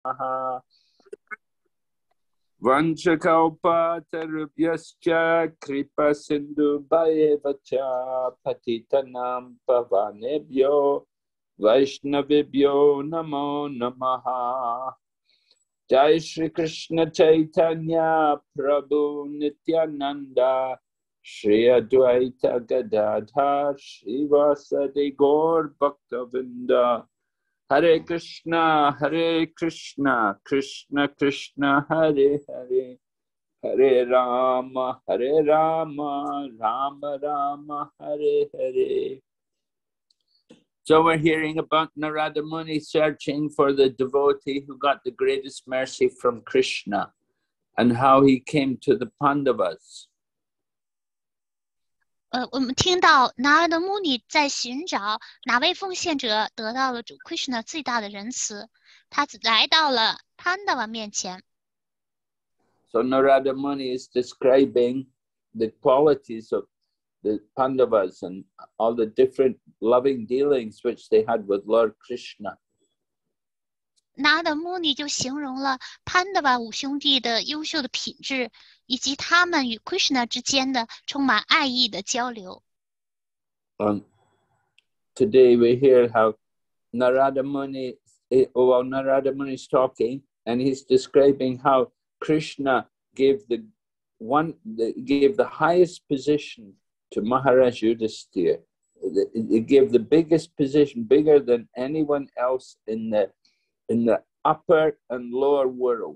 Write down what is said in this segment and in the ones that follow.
Vanchakalpatarubhyascha kripa sindhu bhayevacha patitanam pavanebhyo Vaishnavibhyo namo namaha. Jai Shri Krishna Chaitanya Prabhu Nityananda Shri Advaita Gadadhar Srivasadi Gaur Bhaktavinda. Hare Krishna Krishna Krishna Hare Hare Hare Rama Rama Rama Hare Hare. So we're hearing about Narada Muni searching for the devotee who got the greatest mercy from Krishna and how he came to the Pandavas. 我们听到拿尔德穆尼在寻找哪位奉献者得到了主 Krishna 最大的仁慈，他来到了潘达瓦面前。 So Narada Muni is describing the qualities of the Pandavas and all the different loving dealings which they had with Lord Krishna. 拿尔德穆尼就形容了潘达瓦五兄弟的优秀的品质，以及他们与 Krishna 之间的充满爱意的交流。 Today we hear how Narada Muni is talking, and he's describing how Krishna gave the highest position to Maharaj Yudhisthira. He gave the biggest position, bigger than anyone else in the upper and lower worlds.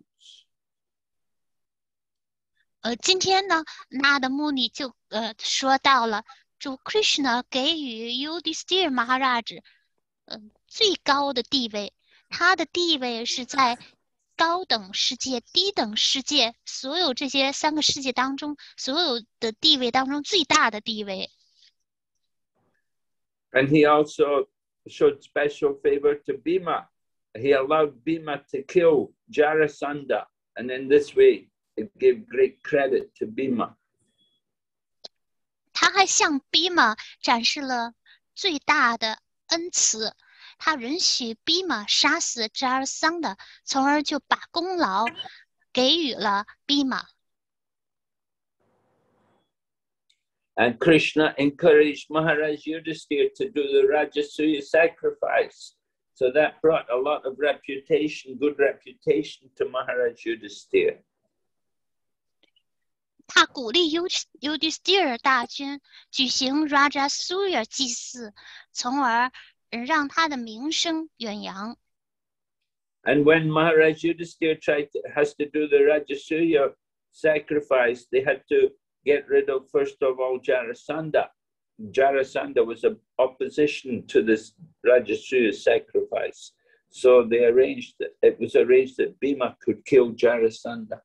今天呢，拿尔德穆尼就说到了主 Krishna 给予 Yudhisthira Maharaj 最高的地位，他的地位是在高等世界、低等世界，所有这些三个世界当中，所有的地位当中最大的地位。 And he also showed special favor to Bhima. He allowed Bhima to kill Jarasandha, and in this way, it gave great credit to Bhima. 他还向 Bhima 展示了最大的恩慈。他允许 Bhima 杀死 Jarasandha， 从而就把功劳给予了 Bhima。 And Krishna encouraged Maharaj Yudhisthira to do the Rajasuya sacrifice. So that brought a lot of good reputation to Maharaj Yudhisthira. 他鼓励 Yudhisthira 大军举行 Rajasuya 祭祀，从而让他的名声远扬。 And when Maharaj Yudhisthira has to do the Rajasuya sacrifice, they had to get rid of, first of all, Jarasandha. Jarasandha was an opposition to this Rajasuya sacrifice. So it was arranged that Bhima could kill Jarasandha.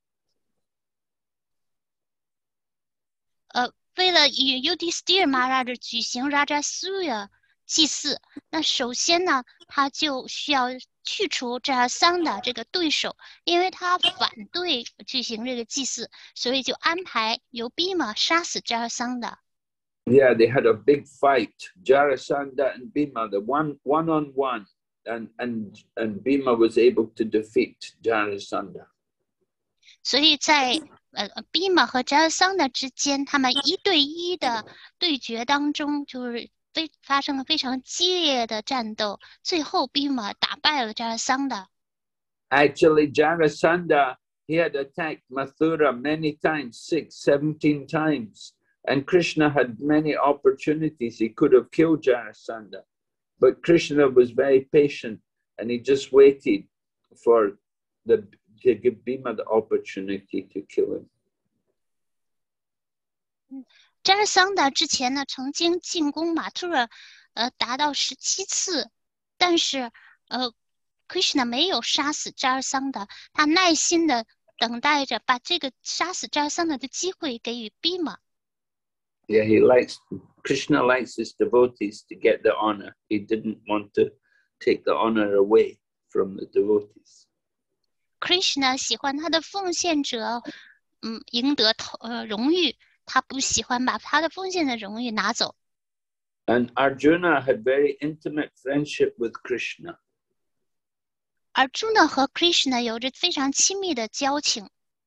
为了与 Yudhisthira Maharaj 举行 Rajasuya 祭祀，那首先呢，他就需要去除 Jarasandha 这个对手，因为他反对举行这个祭祀，所以就安排由 Bhima 杀死 Jarasandha。 Yeah, they had a big fight, Jarasandha and Bhima, the one-on-one, and Bhima was able to defeat Jarasandha. 所以在Bhima 和 Jarasandha 之间，他们1对1的对决当中，就是发生了非常激烈的战斗，最后 Bhima 打败了 Jarasandha。 Actually, Jarasandha, he had attacked Mathura many times, 17 times. And Krishna had many opportunities. He could have killed Jarasandha. But Krishna was very patient and he just waited to give Bhima the opportunity to kill him. Jarasandha 之前呢，曾经进攻马图尔，达到17次，但是Krishna 没有杀死 Jarasandha， 他耐心的等待着把这个杀死 Jarasandha 的机会给予 Bhima。 Yeah, Krishna likes his devotees to get the honor. He didn't want to take the honor away from the devotees. Krishna 喜欢他的奉献者，赢得荣誉，他不喜欢把他的奉献的荣誉拿走。 And Arjuna had very intimate friendship with Krishna. Arjuna 和 Krishna 有着非常亲密的交情。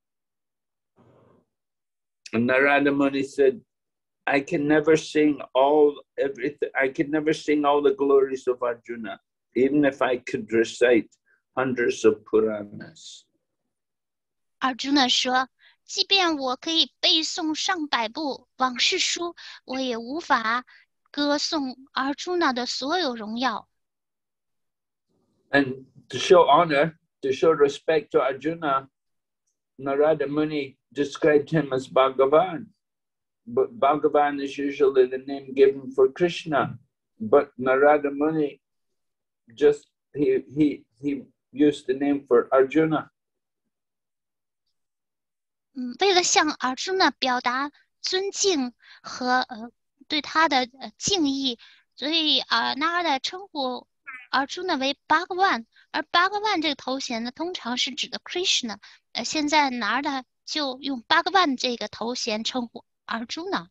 And Narada Muni said, I can never sing everything. I can never sing all the glories of Arjuna, even if I could recite hundreds of Puranas. Arjuna 说，即便我可以背诵上百部往事书，我也无法歌颂 Arjuna 的所有荣耀。 And to show honor, to show respect to Arjuna, Narada Muni described him as Bhagavan. But Bhagavan is usually the name given for Krishna. But Narada Muni he used the name for Arjuna. 为了向 Arjuna 表达尊敬和对他的敬意，所以Narada 称呼 Arjuna 为 Bhagavan， 而 Bhagavan 这个头衔呢，通常是指的 Krishna。现在 Narada 就用 Bhagavan 这个头衔称呼 Arjuna。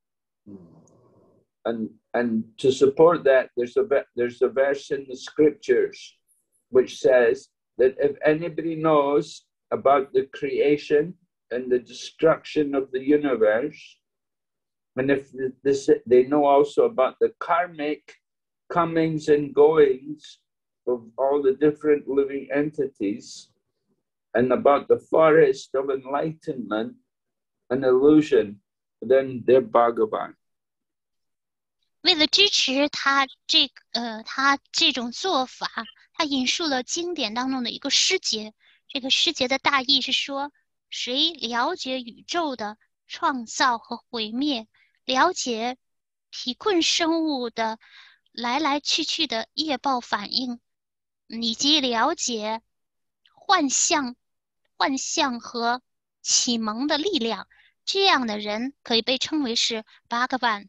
And to support that, there's a verse in the scriptures which says that if anybody knows about the creation and the destruction of the universe, and if they know also about the karmic comings and goings of all the different living entities, and about the forest of enlightenment and illusion, then they're Bhagavan. 为了支持他这种做法，他引述了经典当中的一个诗节。这个诗节的大意是说，谁了解宇宙的创造和毁灭，了解体困生物的来来去去的业报反应，以及了解幻象和启蒙的力量，这样的人可以被称为是 Bhagavan。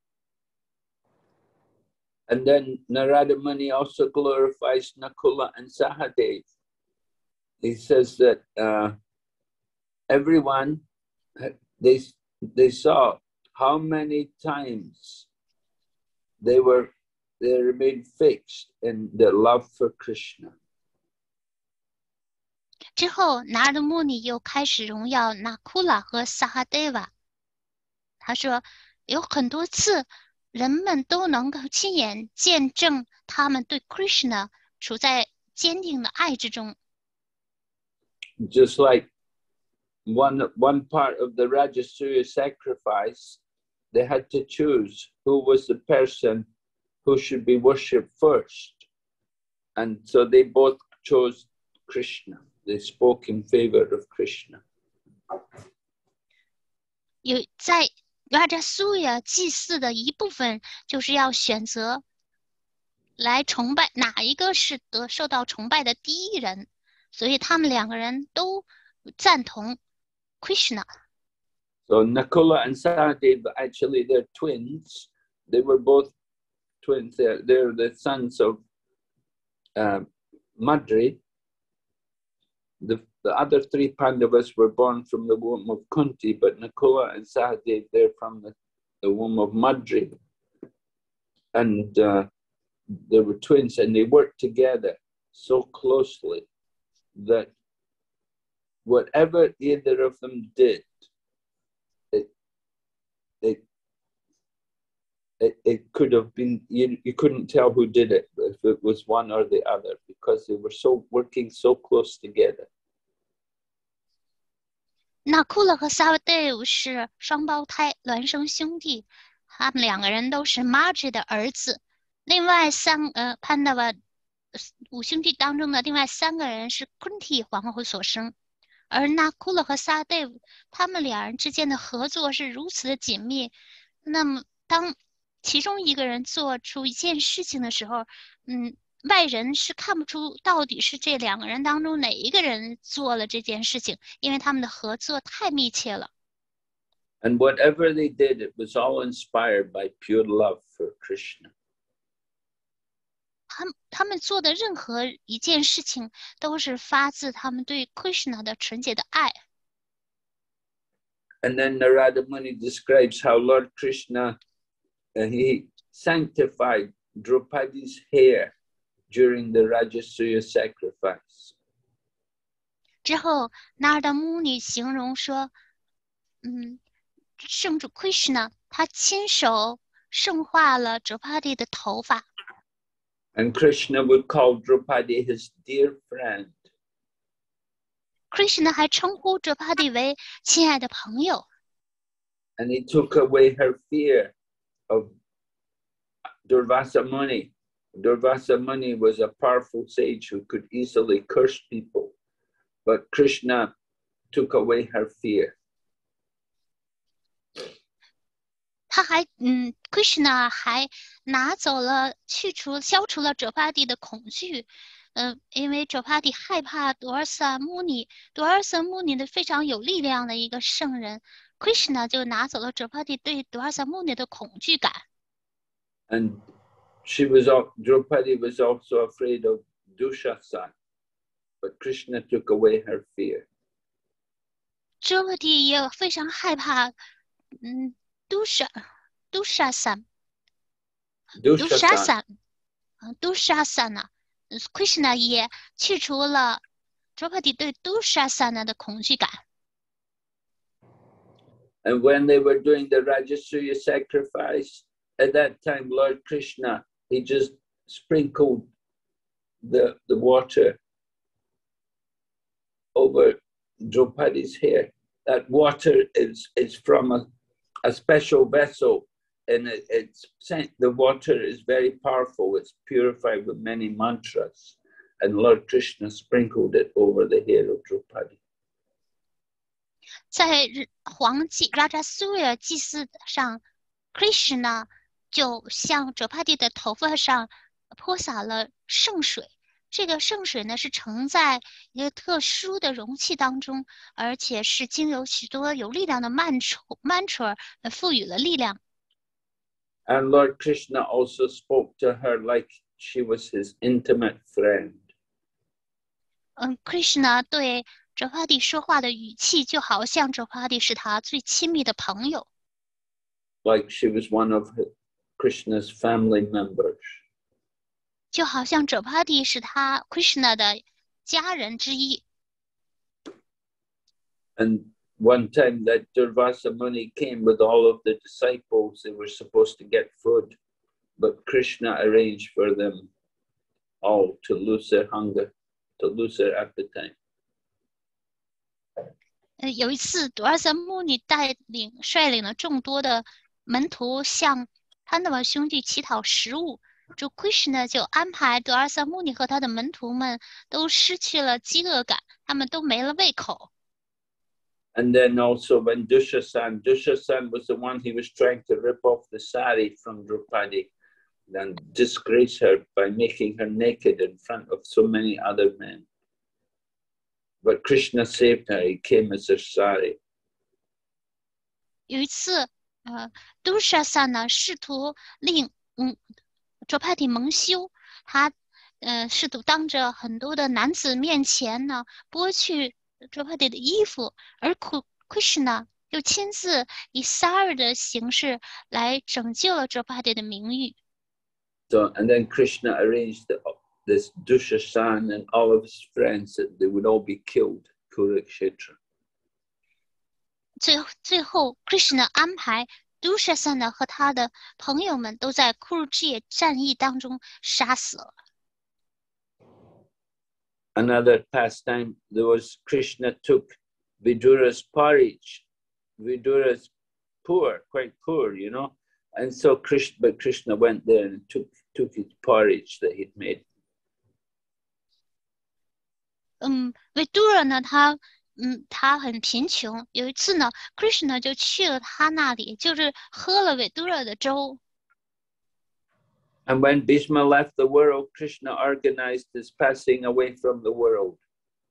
And then Narada Muni also glorifies Nakula and Sahadev. He says that everyone, they saw how many times they remained fixed in their love for Krishna. 之后，拿尔的穆尼又开始荣耀那库拉和萨哈德瓦。他说，有很多次，人们都能够亲眼见证他们对 Krishna 处在坚定的爱之中。 Just like one part of the Rajasuya sacrifice, they had to choose who was the person who should be worshipped first. And so they both chose Krishna. They spoke in favor of Krishna. 有在 Rajasuya 祭祀的一部分，就是要选择来崇拜哪一个是受到崇拜的第一人，所以他们两个人都赞同 Krishna。 So Nakula and Sahadev, actually they're twins. They were both twins. They're the sons of Madri. The other three Pandavas were born from the womb of Kunti, but Nakula and Sahadev, they're from the womb of Madri. And they were twins, and they worked together so closely that whatever either of them did, it could have been, you couldn't tell who did it if it was one or the other, because they were working so close together. 那库勒和萨瓦德是双胞胎孪生兄弟，他们两个人都是 Madri 的儿子。另外潘达瓦五兄弟当中的另外3个人是 Kunti 皇后所生。而那库勒和萨德他们两人之间的合作是如此的紧密，那么当其中一个人做出一件事情的时候，外人是看不出到底是这2个人当中哪一个人做了这件事情，因为他们的合作太密切了。 And whatever they did, it was all inspired by pure love for Krishna. 他们做的任何一件事情都是发自他们对 Krishna 的纯洁的爱。 And then Narada Muni describes how Lord Krishna, he sanctified Draupadi's hair during the Rajasuya sacrifice. 之后，纳尔达穆尼形容说，圣主 Krishna 他亲手圣化了 Draupadi 的头发。 And Krishna would call Draupadi his dear friend. Krishna 还称呼 Draupadi 为亲爱的朋友。 And he took away her fear of Durvasa Muni. Durvasa Muni was a powerful sage who could easily curse people, but Krishna took away her fear. 他还Krishna 还拿走了消除了 Draupadi 的恐惧。因为 Draupadi 害怕 Durvasa Muni，Durvasa Muni 的非常有力量的一个圣人。Krishna 就拿走了 Draupadi 对 Durvasa Muni 的恐惧感。 And Draupadi was also afraid of Dushasana, but Krishna took away her fear. Draupadi 也非常害怕Dushasana Krishna 也去除了 Draupadi 对 Dushasana 的恐惧感。 And when they were doing the Rajasuya sacrifice, at that time, Lord Krishna, he just sprinkled the water over Draupadi's hair. That water is from a special vessel, and the water is very powerful. It's purified with many mantras, and Lord Krishna sprinkled it over the hair of Draupadi. 在皇祭 Rajasuya 祭祀上 ，Krishna 就向 Draupadi 的头发上泼洒了圣水。这个圣水呢是盛在一个特殊的容器当中，而且是经由许多有力量的mantra 赋予了力量。 And Lord Krishna also spoke to her like she was his intimate friend. Krishna 对 Draupadi 说话的语气就好像 Draupadi 是他最亲密的朋友。 Like she was one of Krishna's family members. 就好像 Draupadi 是他 Krishna 的家人之一。 And one time that Durvasa Muni came with all of the disciples, they were supposed to get food, but Krishna arranged for them all to lose their hunger, to lose their appetite. 有一次 Durvasa Muni 率领了众多的门徒向潘达瓦兄弟乞讨食物。主 Krishna 就安排 Durvasa Muni 和他的门徒们都失去了饥饿感，他们都没了胃口。 And then also when Dushasana was the one he was trying to rip off the sari from Draupadi and disgrace her by making her naked in front of so many other men. But Krishna saved her, he came as her sari. 有一次Dushasana 试图令Draupadi 蒙羞，他试图当着很多的男子面前呢剥去 Draupadi 的衣服，而 Krishna 又亲自以 Sari 的形式来拯救了 Draupadi 的名誉。 So, and then Krishna arranged this Dushasana and all of his friends that they would all be killed, Kurukshetra. 最后 Krishna 安排 Dushasana 和他的朋友们都在 Kurukshetra 战役当中杀死了。 Another pastime, there was Krishna took Vidura's porridge. Vidura's quite poor, you know. And so Krishna went there and took his porridge that he'd made. Vidura 呢，他很贫穷。有一次呢 ，Krishna 就去了他那里，就是喝了 Vidura 的粥。 And when Bhishma left the world, Krishna organized his passing away from the world.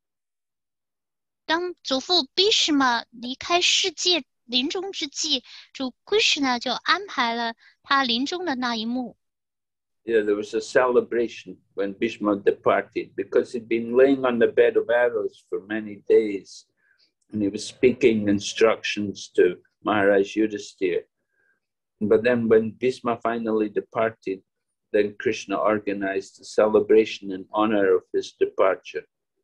当祖父 Bhishma 离开世界临终之际，主 Krishna 就安排了他临终的那一幕。 Yeah, there was a celebration when Bhishma departed because he'd been laying on the bed of arrows for many days, and he was speaking instructions to Maharaj Yudhisthira. But then when Bhishma finally departed, then Krishna organized a celebration in honor of his departure.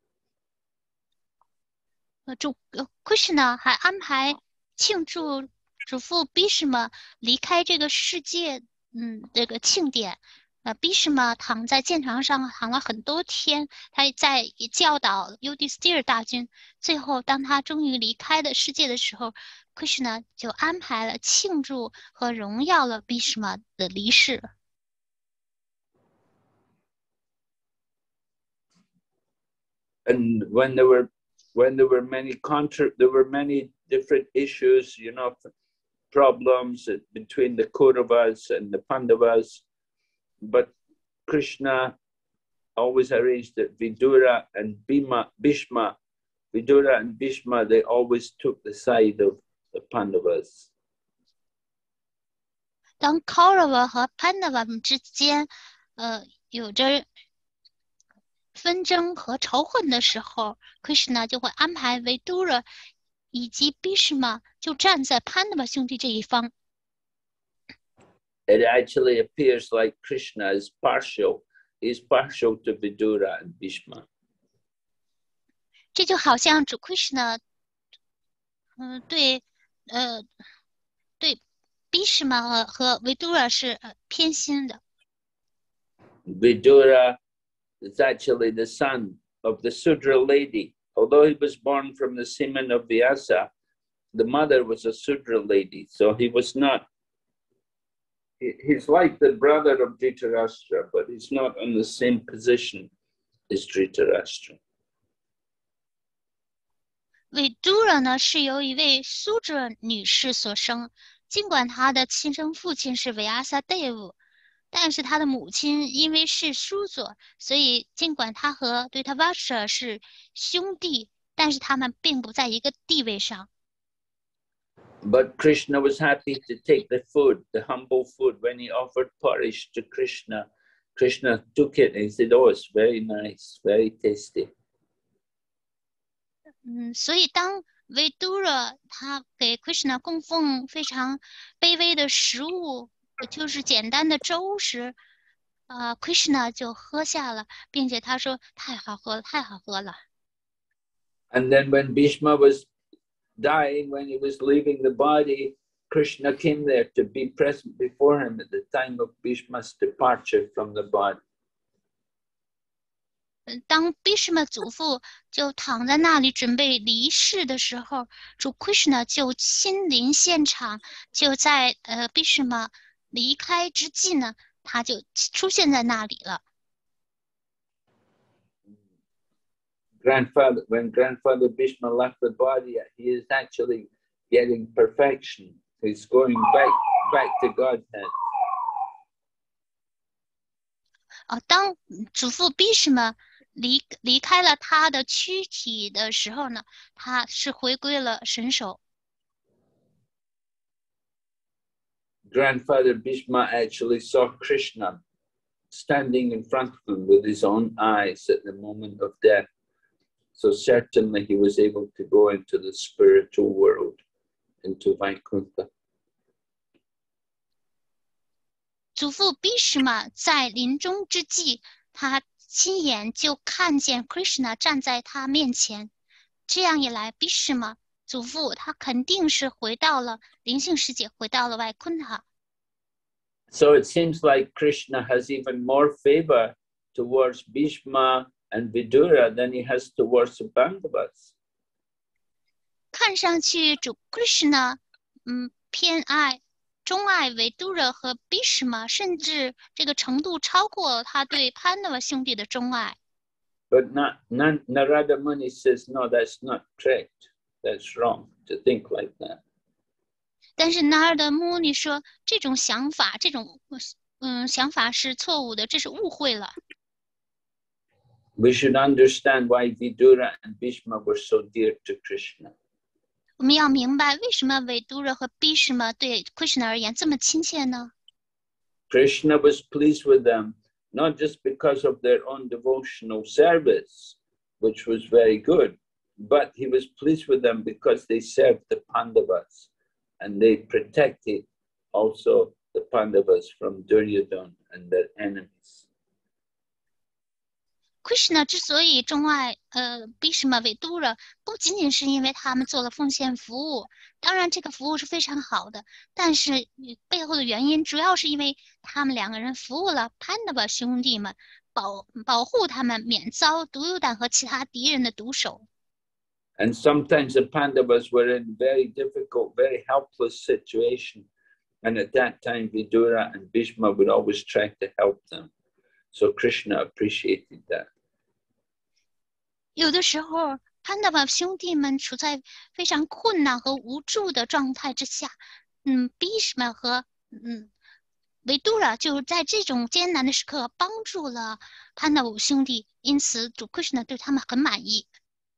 Krishna 还安排庆祝主父 Bhishma 离开这个世界，这个庆典。Bhishma 躺在剑床上躺了很多天，他在教导 Yudhisthira 大军。最后，当他终于离开的世界的时候 ，Krishna 就安排了庆祝和荣耀了 Bhishma 的离世。 And when there were many different issues, you know, problems between the Kauravas and the Pandavas, but Krishna always arranged that Vidura and Bhishma, they always took the side of the Pandavas. 当 Kaurava 和 Pandava 们之间，有着纷争和仇恨的时候 ，Krishna 就会安排 Vidura 以及 Bhishma 就站在 Pandava 兄弟这一方。 It actually appears like Krishna is partial. He's partial to Vidura and Bhishma. 这就好像主 Krishna，对 Bhishma 和 Vidura 是偏心的。 Vidura is actually the son of the Sudra lady. Although he was born from the semen of Vyasa, the mother was a Sudra lady, so he was not. He's like the brother of Dhritarashtra, but he's not in the same position as Dhritarashtra. Vidura 呢是由一位苏哲女士所生，尽管她的亲生父亲是 Vyasa Dev， 但是她的母亲因为是苏佐，所以尽管她和对他 Vasha 是兄弟，但是他们并不在一个地位上。 But Krishna was happy to take the food, the humble food. When he offered parish to Krishna, Krishna took it and he said, "Oh, it's very nice, very tasty." 所以当 Vidura 他给 Krishna 供奉非常卑微的食物，就是简单的粥时，Krishna 就喝下了，并且他说太好喝了，太好喝了。 And then when Bhishma was dying, when he was leaving the body, Krishna came there to be present before him at the time of Bhishma's departure from the body. 当 Bhishma 祖父就躺在那里准备离世的时候，主 Krishna 就亲临现场，就在Bhishma 离开之际呢，他就出现在那里了。 When grandfather Bhishma left the body, he is actually getting perfection. He's going back to Godhead. 当祖父 Bhishma 离开了他的躯体的时候呢，他是回归了神手。 Grandfather Bhishma actually saw Krishna standing in front of him with his own eyes at the moment of death. So certainly he was able to go into the spiritual world, into Vaikuntha. 祖父 Bhishma 在临终之际，他亲眼就看见 Krishna 站在他面前。这样一来 ，Bhishma 祖父他肯定是回到了灵性世界，回到了Vaikuntha。 So it seems like Krishna has even more favor towards Bhishma and Vidura than he has towards the Pandavas. 看上去主 Krishna 钟爱 Vidura 和 Bhishma， 甚至这个程度超过他对 Pandava 兄弟的钟爱。 But Narada Muni says, no, that's not correct. That's wrong to think like that. 但是 Narada Muni 说，这种想法，这种想法是错误的，这是误会了。 We should understand why Vidura and Bhishma were so dear to Krishna. 我们要明白为什么 Vidura 和 Bhishma 对 Krishna 而言这么亲切呢？ Krishna was pleased with them, not just because of their own devotional service, which was very good, but he was pleased with them because they served the Pandavas and they protected also the Pandavas from Duryodhana and their enemies. Krishna 之所以钟爱Bhishma 韦都了，不仅仅是因为他们做了奉献服务，当然这个服务是非常好的，但是背后的原因主要是因为他们两个人服务了 Pandava 兄弟们，保护他们免遭毒油弹和其他敌人的毒手。 And sometimes the Pandavas were in very difficult, very helpless situation. And at that time, Vidura and Bhishma would always try to help them. So Krishna appreciated that. 有的时候 Pandava 兄弟们处在非常困难和无助的状态之下，Bhishma 和维都拉就在这种艰难的时刻帮助了 Pandava 兄弟，因此主 Krishna 对他们很满意。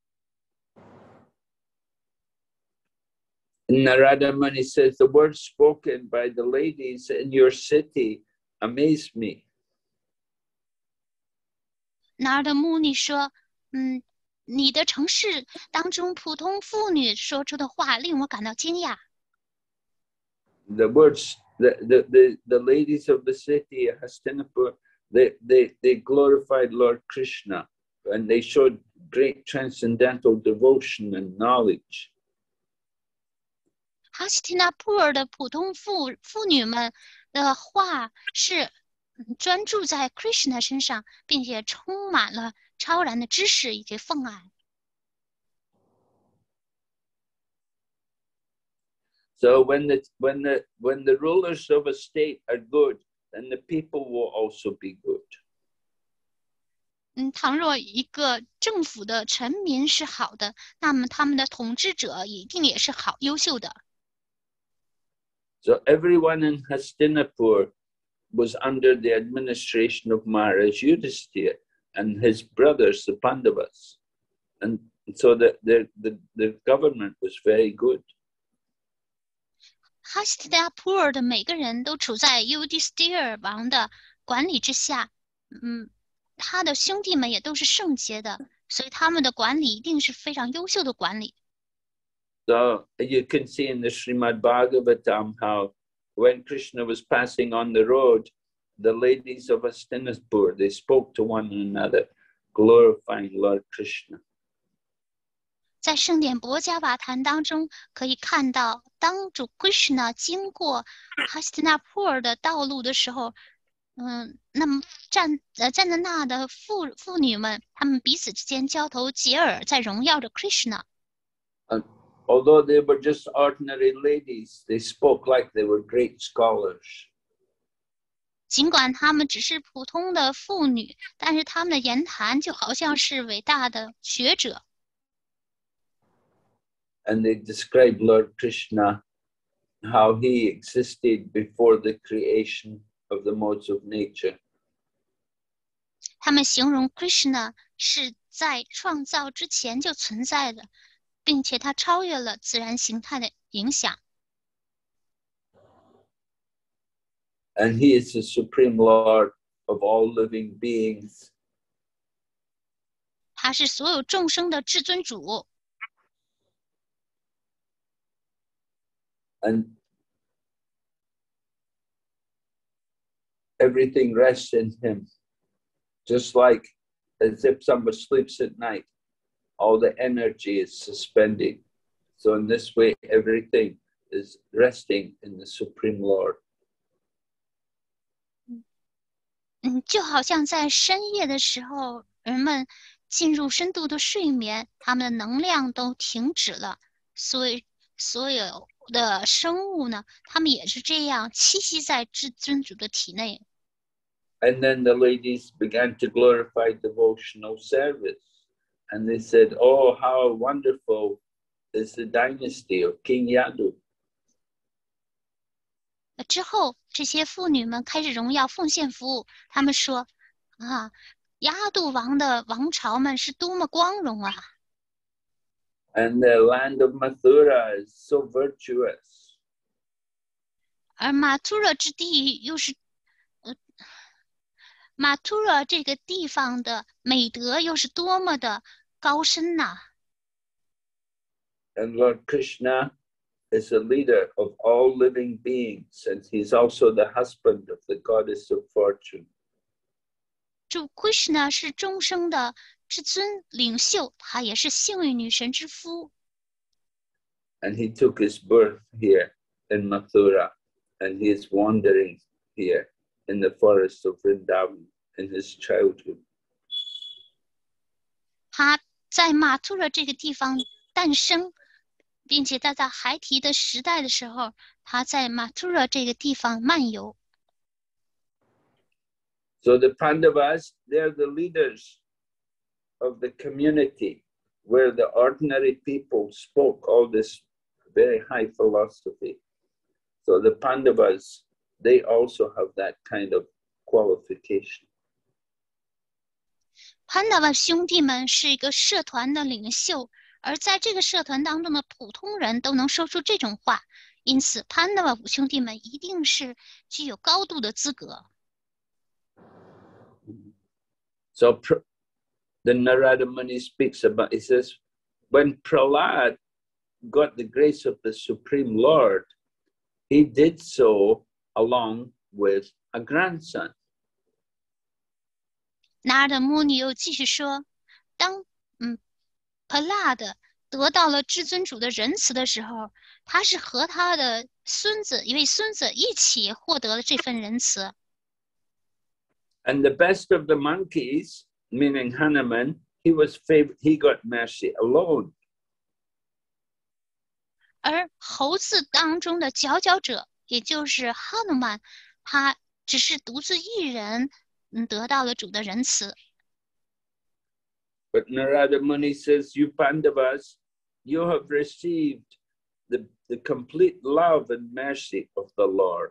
Narada Muni says, the words spoken by the ladies in your city amaze me. Narada Muni 说，你的城市当中普通妇女说出的话令我感到惊讶。 The words, the ladies of the city, Hastinapur, they glorified Lord Krishna and they showed great transcendental devotion and knowledge. 哈希提纳普尔的普通妇女们的话是专注在 Krishna 身上，并且充满了超然的知识以及奉爱。 So when the rulers of a state are good, then the people will also be good. 倘若一个政府的臣民是好的，那么他们的统治者一定也是优秀的。 So everyone in Hastinapur was under the administration of Maharaj Yudhisthira and his brothers, the Pandavas. And so the government was very good. 哈希提纳普尔的每个人都处在 Yudhisthira 王的管理之下，他的兄弟们也都是圣洁的，所以他们的管理一定是非常优秀的管理。 So you can see in the Srimad Bhagavatam how when Krishna was passing on the road, the ladies of Hastinapur, they spoke to one another, glorifying Lord Krishna. 在圣典博迦瓦坛当中，可以看到，当主 Krishna 经过哈希提纳普尔的道路的时候，那么站在那的妇女们，她们彼此之间交头接耳，在荣耀着 Krishna。 Although they were just ordinary ladies, they spoke like they were great scholars. 尽管她们只是普通的妇女，但是她们的言谈就好像是伟大的学者。 And they described Lord Krishna, how he existed before the creation of the modes of nature. 他们形容 Krishna 是在创造之前就存在的，并且他超越了自然形态的影响。 And he is the supreme Lord of all living beings. 他是所有众生的至尊主。 And everything rests in him. Just like as if someone sleeps at night, all the energy is suspended. So in this way, everything is resting in the Supreme Lord. 就好像在深夜的时候，人们进入深度的睡眠，他们的能量都停止了，所以所有的生物呢，他们也是这样栖息在至尊主的体内。 And then the ladies began to glorify devotional service. And they said, oh, how wonderful is the dynasty of King Yadu. 之后，这些妇女们开始荣耀奉献服务。他们说：“亚度王的王朝们是多么光荣啊！” And the land of Mathura is so virtuous. 而马图勒之地又是，马图勒这个地方的美德又是多么的高深呐！ And Lord Krishna is the leader of all living beings, and he's also the husband of the goddess of fortune. 主 Krishna 是众生的至尊领袖，他也是幸运女神之夫。 And he took his birth here in Mathura, and he is wandering here in the forest of Vrindavan in his childhood. 他在马图勒这个地方诞生，并且在孩提的时代的时候，他在马图勒这个地方漫游。 So the Pandavas, they're the leaders of the community where the ordinary people spoke all this very high philosophy. So the Pandavas, they also have that kind of qualification. 潘达瓦兄弟们是一个社团的领袖，而在这个社团当中的普通人都能说出这种话，因此潘达瓦五兄弟们一定是具有高度的资格。 So the Narada Muni speaks about, he says, when Prahlad got the grace of the Supreme Lord, he did so along with a grandson. 拿尔的穆尼又继续说，当普拉德得到了至尊主的仁慈的时候，他是和他的孙子一位孙子一起获得了这份仁慈。 And the best of the monkeys, meaning Hanuman, he got mercy alone. 而猴子当中的佼佼者，也就是哈努曼，他只是独自一人，得到了主的仁慈。 But Narada Muni says, you Pandavas, you have received the complete love and mercy of the Lord.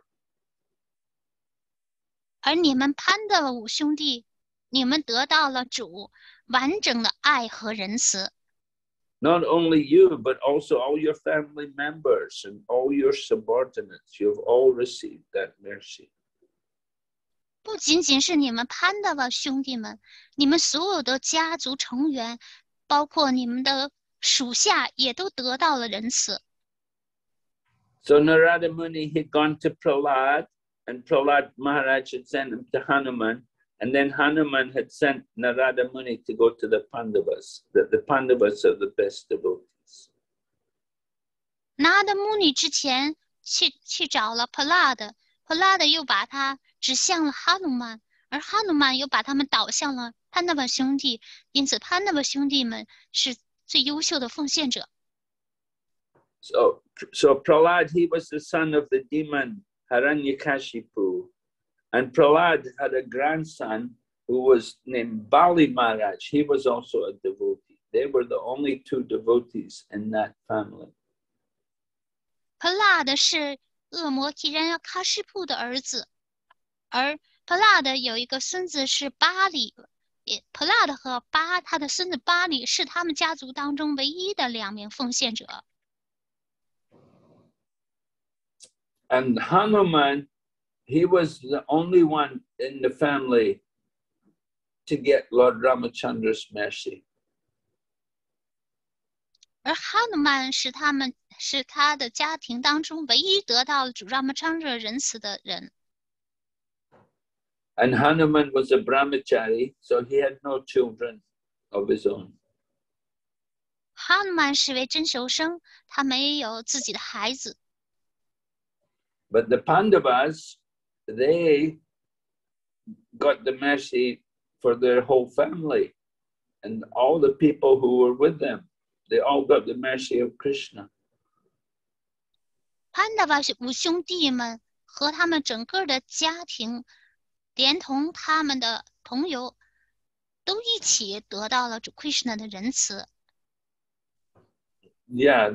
而你们潘的五兄弟，你们得到了主完整的爱和仁慈。 Not only you, but also all your family members and all your subordinates, you've all received that mercy. 不仅仅是你们潘的兄弟们，你们所有的家族成员，包括你们的属下，也都得到了仁慈。 So Narada Muni had gone to Prahlad, and Prahlad Maharaj had sent him to Hanuman, and then Hanuman had sent Narada Muni to go to the Pandavas, that the Pandavas are the best devotees. 拿的穆尼之前去找了普拉德，普拉德又把他指向了哈努曼，而哈努曼又把他们导向了潘达瓦兄弟，因此潘达瓦兄弟们是最优秀的奉献者。 So Prahlad, he was the son of the demon Hiranyakashipu, and Prahlad had a grandson who was named Bali Maharaj. He was also a devotee. They were the only two devotees in that family. 普拉德是恶魔提然卡什普的儿子，而普拉德有一个孙子是巴里，普拉德和他的孙子巴里是他们家族当中唯一的2名奉献者。 And Hanuman, he was the only one in the family to get Lord Ramachandra's mercy. 而哈努曼是他的家庭当中唯一得到主Ramachandra仁慈的人。 And Hanuman was a brahmachari, so he had no children of his own. 哈努曼是位真守生，他没有自己的孩子。 But the Pandavas, they got the mercy for their whole family, and all the people who were with them, they all got the mercy of Krishna. 潘达瓦五兄弟们和他们整个的家庭，连同他们的朋友，都一起得到了主 Krishna 的仁慈。 Yeah,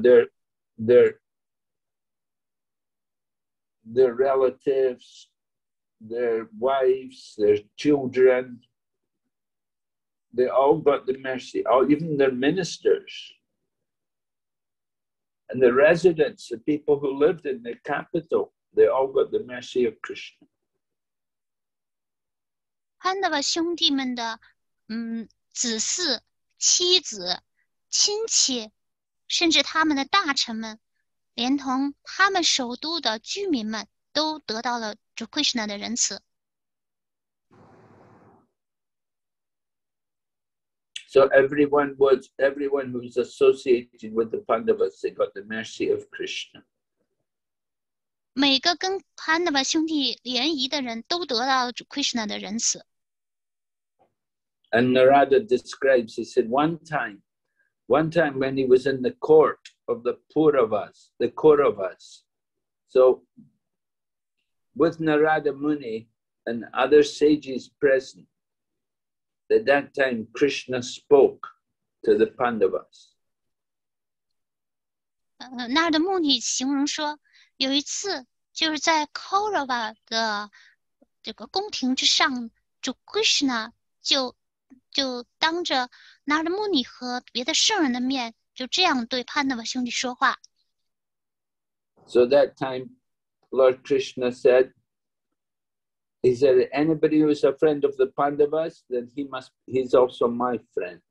their relatives, their wives, their children, they all got the mercy, even their ministers. And the residents, the people who lived in the capital, they all got the mercy of Krishna. 潘达瓦兄弟们的子嗣、妻子、亲戚，甚至他们的大臣们， 连同他们首都的居民们都得到了主 Krishna 的仁慈。 So everyone who's associated with the Pandavas, they got the mercy of Krishna. 每个跟潘达瓦兄弟联谊的人都得到了主 Krishna 的仁慈。 And Narada describes, he said, one time when he was in the court of the Kauravas, so with Narada Muni and other sages present, at that time Krishna spoke to the Pandavas. 那儿的目的形容说，有一次就是在 Kaurava 的这个宫廷之上，主 Krishna 就当着那儿的穆尼和别的圣人的面，就这样对潘达瓦兄弟说话。 So that time, Lord Krishna said, "Is there anybody who is a friend of the Pandavas? Then he's also my friend."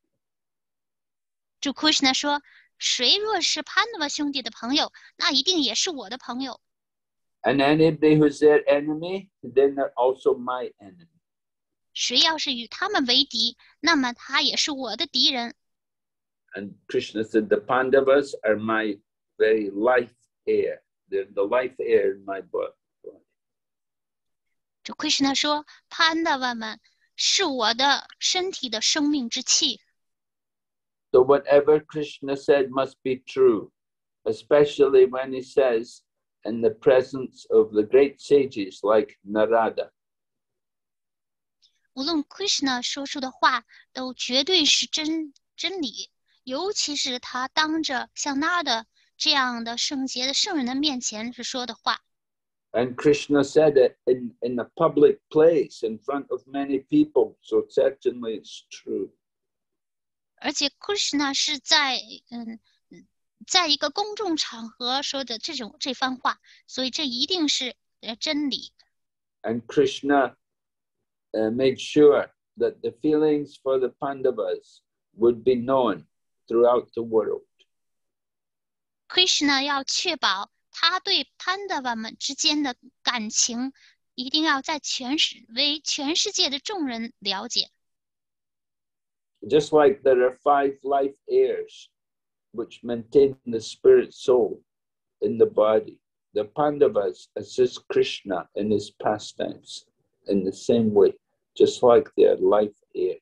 主 Krishna 说，谁若是潘达瓦兄弟的朋友，那一定也是我的朋友。 And anybody who's their enemy, then they're also my enemy. 谁要是与他们为敌，那么他也是我的敌人。 And Krishna said, the Pandavas are my very life air. They're the life air in my body. 主 Krishna 说，潘达瓦们是我的身体的生命之气。 So whatever Krishna said must be true, especially when he says in the presence of the great sages like Narada. 无论 Krishna 说出的话都绝对是真理，尤其是他当着像Narada这样的圣洁的圣人的面前是说的话。 And Krishna said it in a public place in front of many people, so certainly it's true. 而且 Krishna 是在一个公众场合说的这番话，所以这一定是真理。 And Krishna made sure that the feelings for the Pandavas would be known throughout the world. Krishna 要确保他对潘达瓦们之间的感情一定要在全世界的众人了解。 Just like there are 5 life airs which maintain the spirit soul in the body, the Pandavas assist Krishna in his pastimes in the same way, just like their life airs.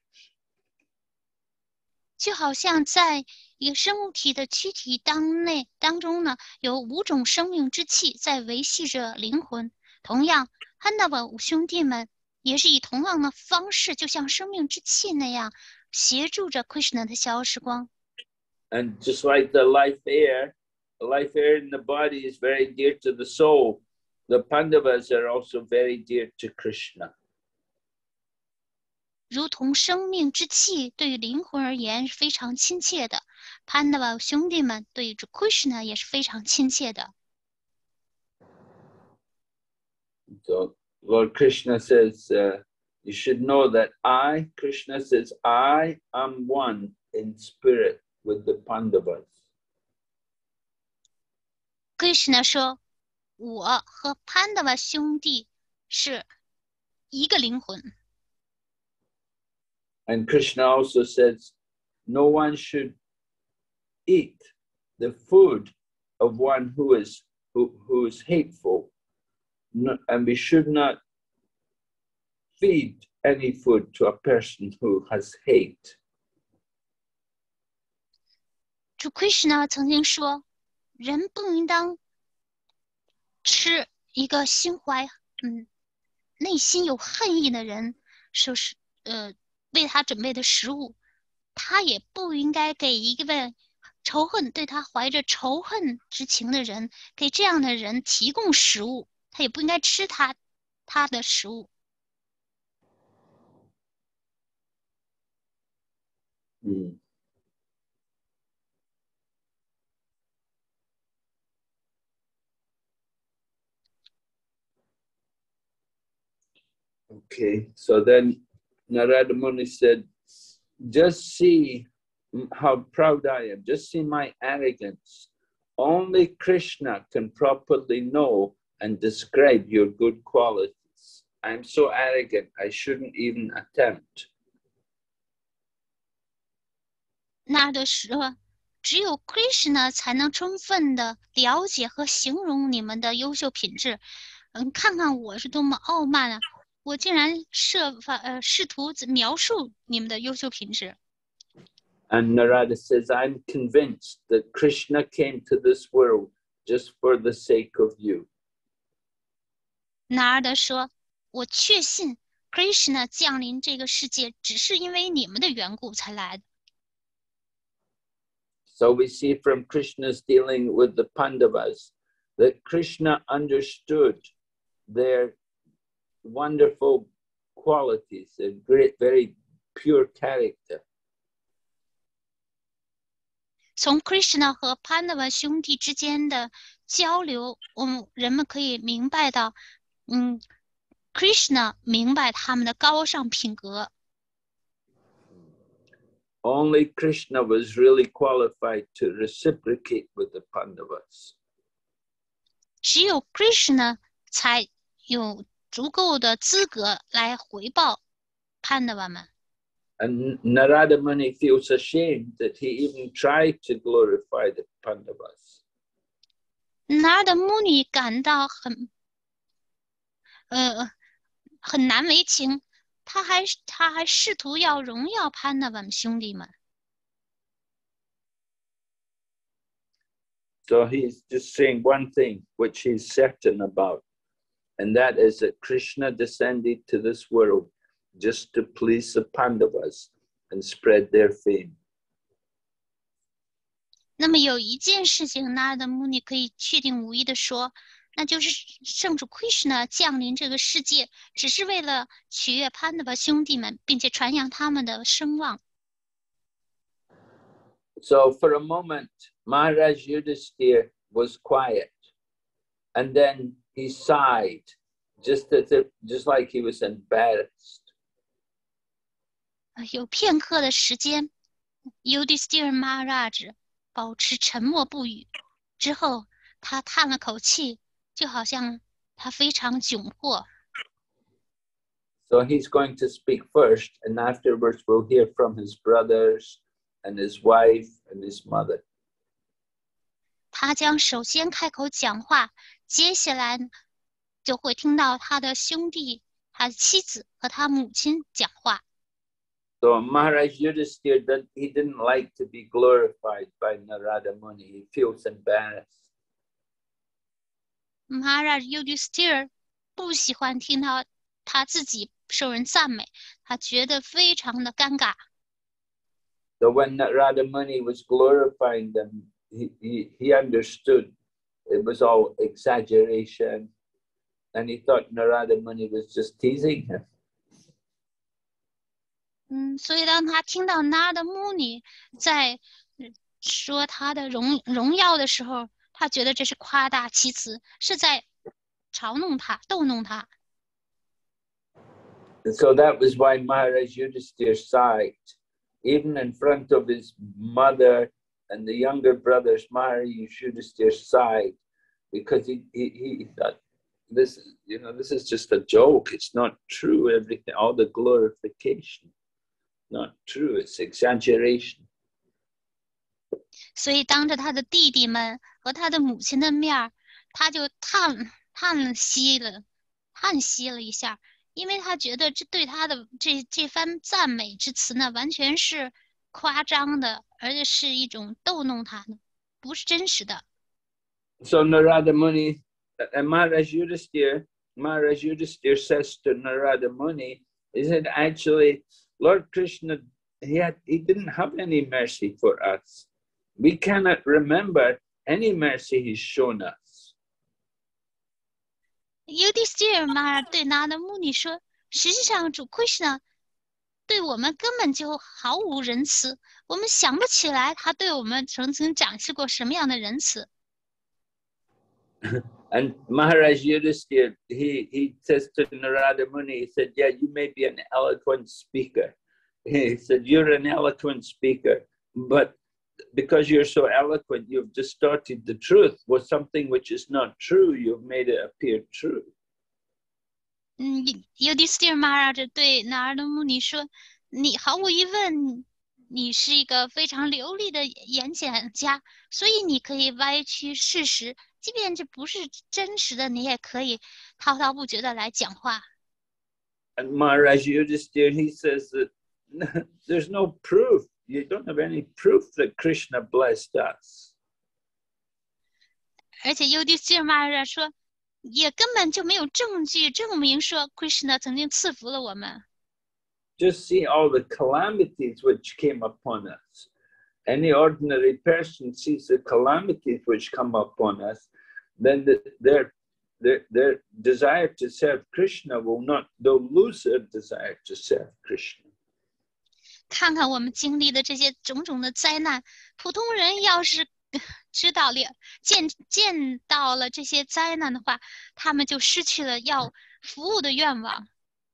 就好像在一个生物体的躯体当中呢，有5种生命之气在维系着灵魂。同样，潘达瓦5兄弟们也是以同样的方式，就像生命之气那样，协助着 Krishna 的逍遥时光。 And just like the life air in the body is very dear to the soul, the Pandavas are also very dear to Krishna. 如同生命之气对于灵魂而言是非常亲切的，潘达瓦兄弟们对于主 Krishna 也是非常亲切的。 So Lord Krishna says, you should know that Krishna says, I am one in spirit with the Pandavas. Krishna 说，我和潘达瓦兄弟是一个灵魂。 And Krishna also says, no one should eat the food of one who is hateful, and we should not feed any food to a person who has hate. 主 Krishna 曾经说，人不应当吃一个心怀内心有恨意的人说是为他准备的食物，他也不应该给一位对他怀着仇恨之情的人，给这样的人提供食物，他也不应该吃他的食物。 Okay, so then Narada Muni said, just see how proud I am. Just see my arrogance. Only Krishna can properly know and describe your good qualities. I'm so arrogant, I shouldn't even attempt. 那的说，只有 Krishna 才能充分的了解和形容你们的优秀品质。看看我是多么傲慢啊！我竟然试图描述你们的优秀品质。 And Narada says, I'm convinced that Krishna came to this world just for the sake of you. 拿尔德说，我确信 Krishna 降临这个世界只是因为你们的缘故才来的。 So we see from Krishna's dealing with the Pandavas that Krishna understood their wonderful qualities, their great, very pure character. 从 Krishna 和 Pandava 兄弟之间的交流，人们可以明白到，Krishna 明白他们的高尚品格。 Only Krishna was really qualified to reciprocate with the Pandavas. 只有 Krishna 才有足够的资格来回报 Pandava 们。 And Narada Muni feels ashamed that he even tried to glorify the Pandavas. Narada Muni 感到很难为情，他还试图要荣耀 Pandava 兄弟们。 So he's just saying one thing which he's certain about, and that is that Krishna descended to this world just to please the Pandavas and spread their fame. 那么有一件事情 Narada Muni 可以确定无疑的说，那就是圣主 Krishna 降临这个世界，只是为了取悦 Pandava 兄弟们，并且传扬他们的声望。 So for a moment, Maharaj Yudhisthira was quiet, and then he sighed, just like he was embarrassed. 有片刻的时间 Yudhisthira Maharaj 保持沉默不语，之后他叹了口气，就好像他非常窘迫。 So he's going to speak first, and afterwards we'll hear from his brothers and his wife and his mother. 他将首先开口讲话，接下来就会听到他的兄弟、他的妻子和他母亲讲话。 So Maharaj Yudhisthira, he didn't like to be glorified by Narada Muni. He feels embarrassed. Maharaj Yudhisthira 不喜欢听到他自己受人赞美，他觉得非常的尴尬。 So when Narada Muni was glorifying them, he understood it was all exaggeration, and he thought Narada Muni was just teasing him. 所以当他听到 Narada Muni 在说他的荣耀的时候，他觉得这是夸大其词，是在嘲弄他、逗弄他。 And so that was why Maharaj Yudhisthira sighed, even in front of his mother and the younger brothers. Maharaj Yudhisthira sighed because he thought, this is just a joke. It's not true. Everything, all the glorification. Not true, it's exaggeration. 所以当着他的弟弟们和他的母亲的面，他就叹息了一下，因为他觉得这对他的这番赞美之词呢，完全是夸张的，而且是一种逗弄他的，不是真实的。 So Narada Muni and Maharaj Yudhisthira says to Narada Muni, he said, actually, Lord Krishna, he didn't have any mercy for us. We cannot remember any mercy he's shown us. Yudhisthira 对 Narada Muni 说，实际上主 Krishna 对我们根本就毫无仁慈，我们想不起来他对我们曾经展示过什么样的仁慈。 And Maharaj Yudhisthira, he says to Narada Muni, he said, yeah, you may be an eloquent speaker. He said, you're an eloquent speaker, but because you're so eloquent, you've distorted the truth with something which is not true. You've made it appear true. Yudhisthira Maharaj 对拿尔的穆尼说：“你毫无疑问，你是一个非常流利的演讲家，所以你可以歪曲事实，即便这不是真实的，你也可以滔滔不绝的来讲话。” And Maharaj Yudhisthira, he says that there's no proof. You don't have any proof that Krishna blessed us. 而且Yudhisthira Maharaj 说，也根本就没有证据证明说 Krishna 曾经赐福了我们。 Just see all the calamities which came upon us. Any ordinary person sees the calamities which come upon us, then their desire to serve Krishna they'll lose their desire to serve Krishna. 看看我们经历的这些种种的灾难，普通人要是知道了见到了这些灾难的话，他们就失去了要服务的愿望。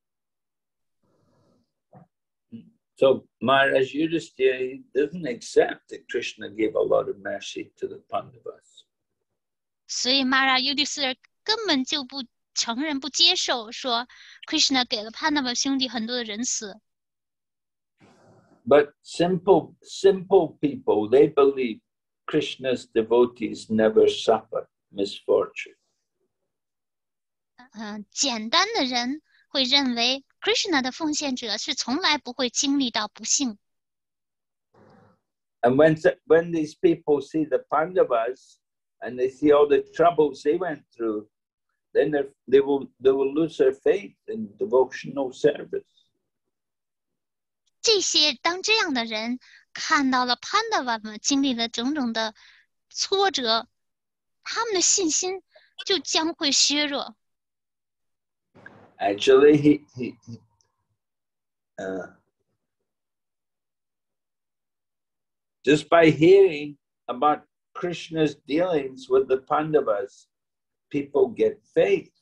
So Maharaj Yudhisthira, he doesn't accept that Krishna gave a lot of mercy to the Pandavas. 所以 Maharaj Yudhisthira 根本就不承认、不接受说 Krishna 给了潘达瓦兄弟很多的仁慈。 But simple people, they believe Krishna's devotees never suffer misfortune. 简单的人会认为 Krishna 的奉献者是从来不会经历到不幸。 And when these people see the Pandavas and they see all the troubles they went through, then they will lose their faith in devotional service. 当这样的人看到了潘达瓦们经历了种种的挫折，他们的信心就将会削弱。 Actually, just by hearing about Krishna's dealings with the Pandavas, people get faith.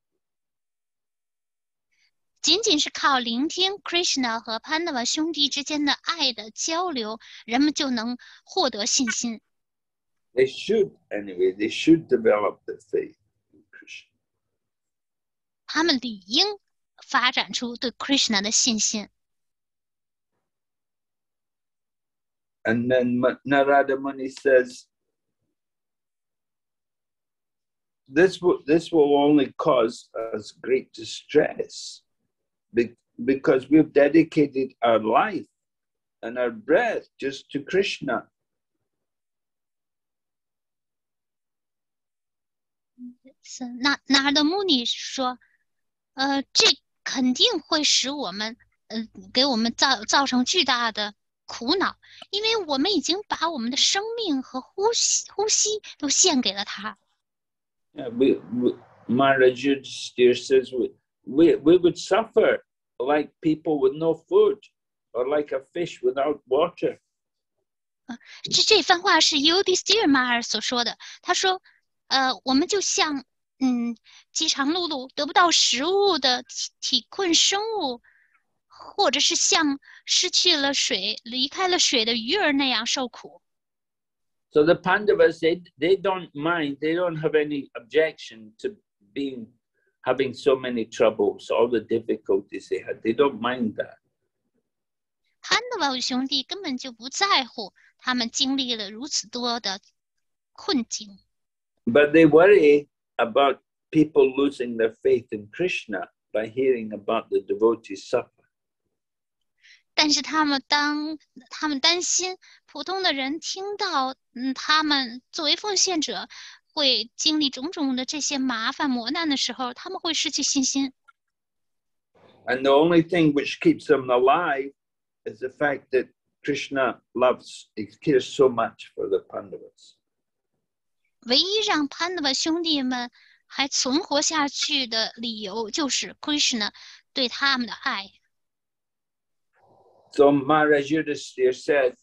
仅仅是靠聆听 Krishna 和潘达瓦兄弟之间的爱的交流，人们就能获得信心。 They should develop the faith in Krishna. 他们理应发展出对 Krishna 的信心。 And then Narada Muni says, this will only cause us great distress because we've dedicated our life and our breath just to Krishna. 拿尔的穆尼说，这肯定会使我们，给我们造成巨大的苦恼，因为我们已经把我们的生命和呼吸都献给了他。 Yeah, Maharaj Yudhisthira says we would suffer like people with no food, or like a fish without water. 这番话是 Yudhisthira Maharaj 所说的。他说，我们就像饥肠辘辘得不到食物的体困生物，或者是像失去了水、离开了水的鱼儿那样受苦。 So the Pandavas, they don't mind, they don't have any objection to having so many troubles, all the difficulties they had. They don't mind that. 潘达瓦兄弟根本就不在乎他们经历了如此多的困境。 But they worry about people losing their faith in Krishna by hearing about the devotees suffer. 但是他们担心普通的人听到他们作为奉献者会经历种种的这些麻烦磨难的时候，他们会失去信心。 And the only thing which keeps them alive is the fact that Krishna cares so much for the Pandavas. 唯一让潘达瓦兄弟们还存活下去的理由就是 Krishna 对他们的爱。 So Maharaj Yudhisthira said,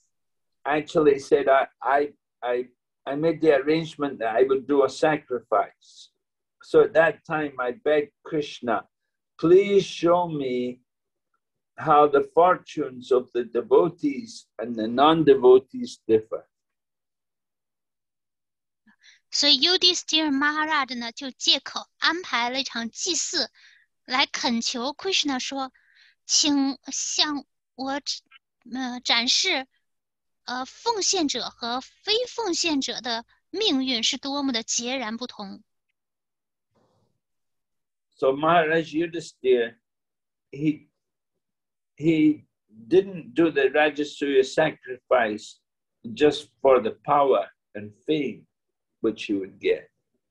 I made the arrangement that I would do a sacrifice. So at that time, I begged Krishna, please show me how the fortunes of the devotees and the non-devotees differ. 所以 Yudhishthira Maharaj 呢就借口安排了一场祭祀，来恳求 Krishna 说，请向我展示，奉献者和非奉献者的命运是多么的截然不同。 So Maharaj Yudhisthira, he didn't do the Rajasuya sacrifice just for the power and fame which he would get.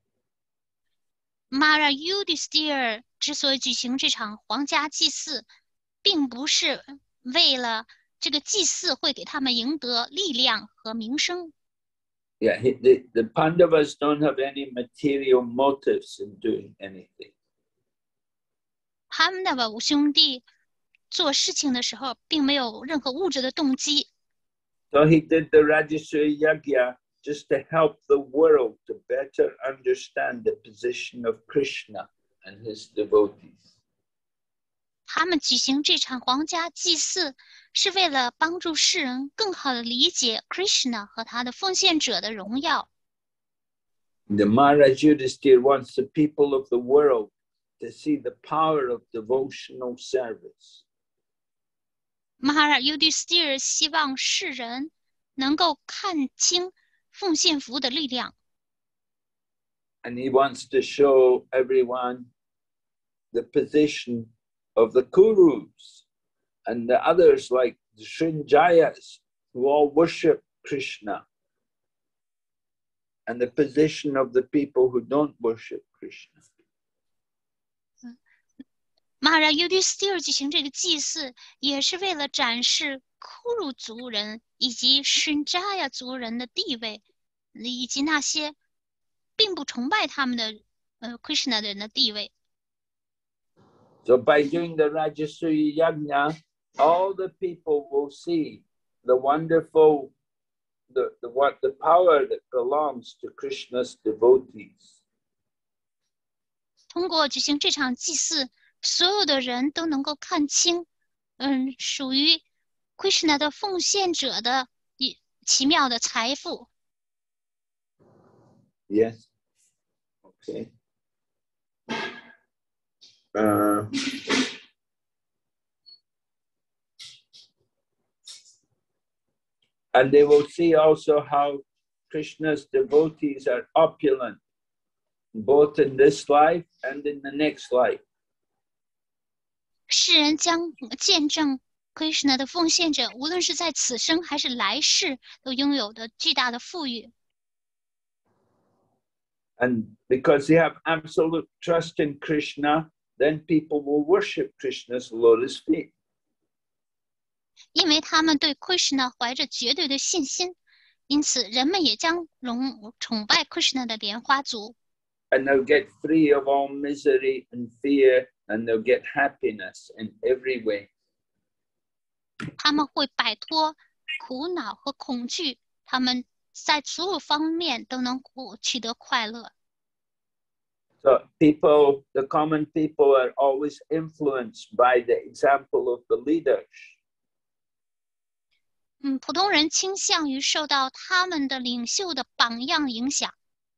Maharaj Yudhisthira 之所以举行这场皇家祭祀，并不是为了这个祭祀会给他们赢得力量和名声。 Yeah, the Pandavas don't have any material motives in doing anything. 他们的五兄弟做事情的时候，并没有任何物质的动机。 So he did the Rajasuya Yajna just to help the world to better understand the position of Krishna and his devotees. 他们举行这场皇家祭祀，是为了帮助世人更好的理解 Krishna 和他的奉献者的荣耀。 The Maharaj Yudhisthira wants the people of the world to see the power of devotional service. Maharaj Yudhisthira 希望世人能够看清奉献服务的力量。 And he wants to show everyone the position of the Kurus and the others like the Srinjayas who all worship Krishna, and the position of the people who don't worship Krishna. Maharaj Yudhisthira 举行这个祭祀，也是为了展示库鲁族人以及Srinjaya族人的地位，以及那些并不崇拜他们的Krishna 的人的地位。 So by doing the Rajasuya Yajna, all the people will see the wonderful, the power that belongs to Krishna's devotees. 通过举行这场祭祀，所有的人都能够看清，属于 Krishna 的奉献者的奇妙的财富。 Yes. Okay. And they will see also how Krishna's devotees are opulent, both in this life and in the next life. 世人将见证 Krishna 的奉献者，无论是在此生还是来世，都拥有的巨大的富裕。 And because they have absolute trust in Krishna, then people will worship Krishna's lotus feet. 因为他们对 Krishna 怀着绝对的信心，因此人们也将崇拜 Krishna 的莲花足。 And they'll get free of all misery and fear, and they'll get happiness in every way. 他们会摆脱苦恼和恐惧，他们在所有方面都能取得快乐。 So people, the common people, are always influenced by the example of the leaders. 普通人倾向于受到他们的领袖的榜样影响。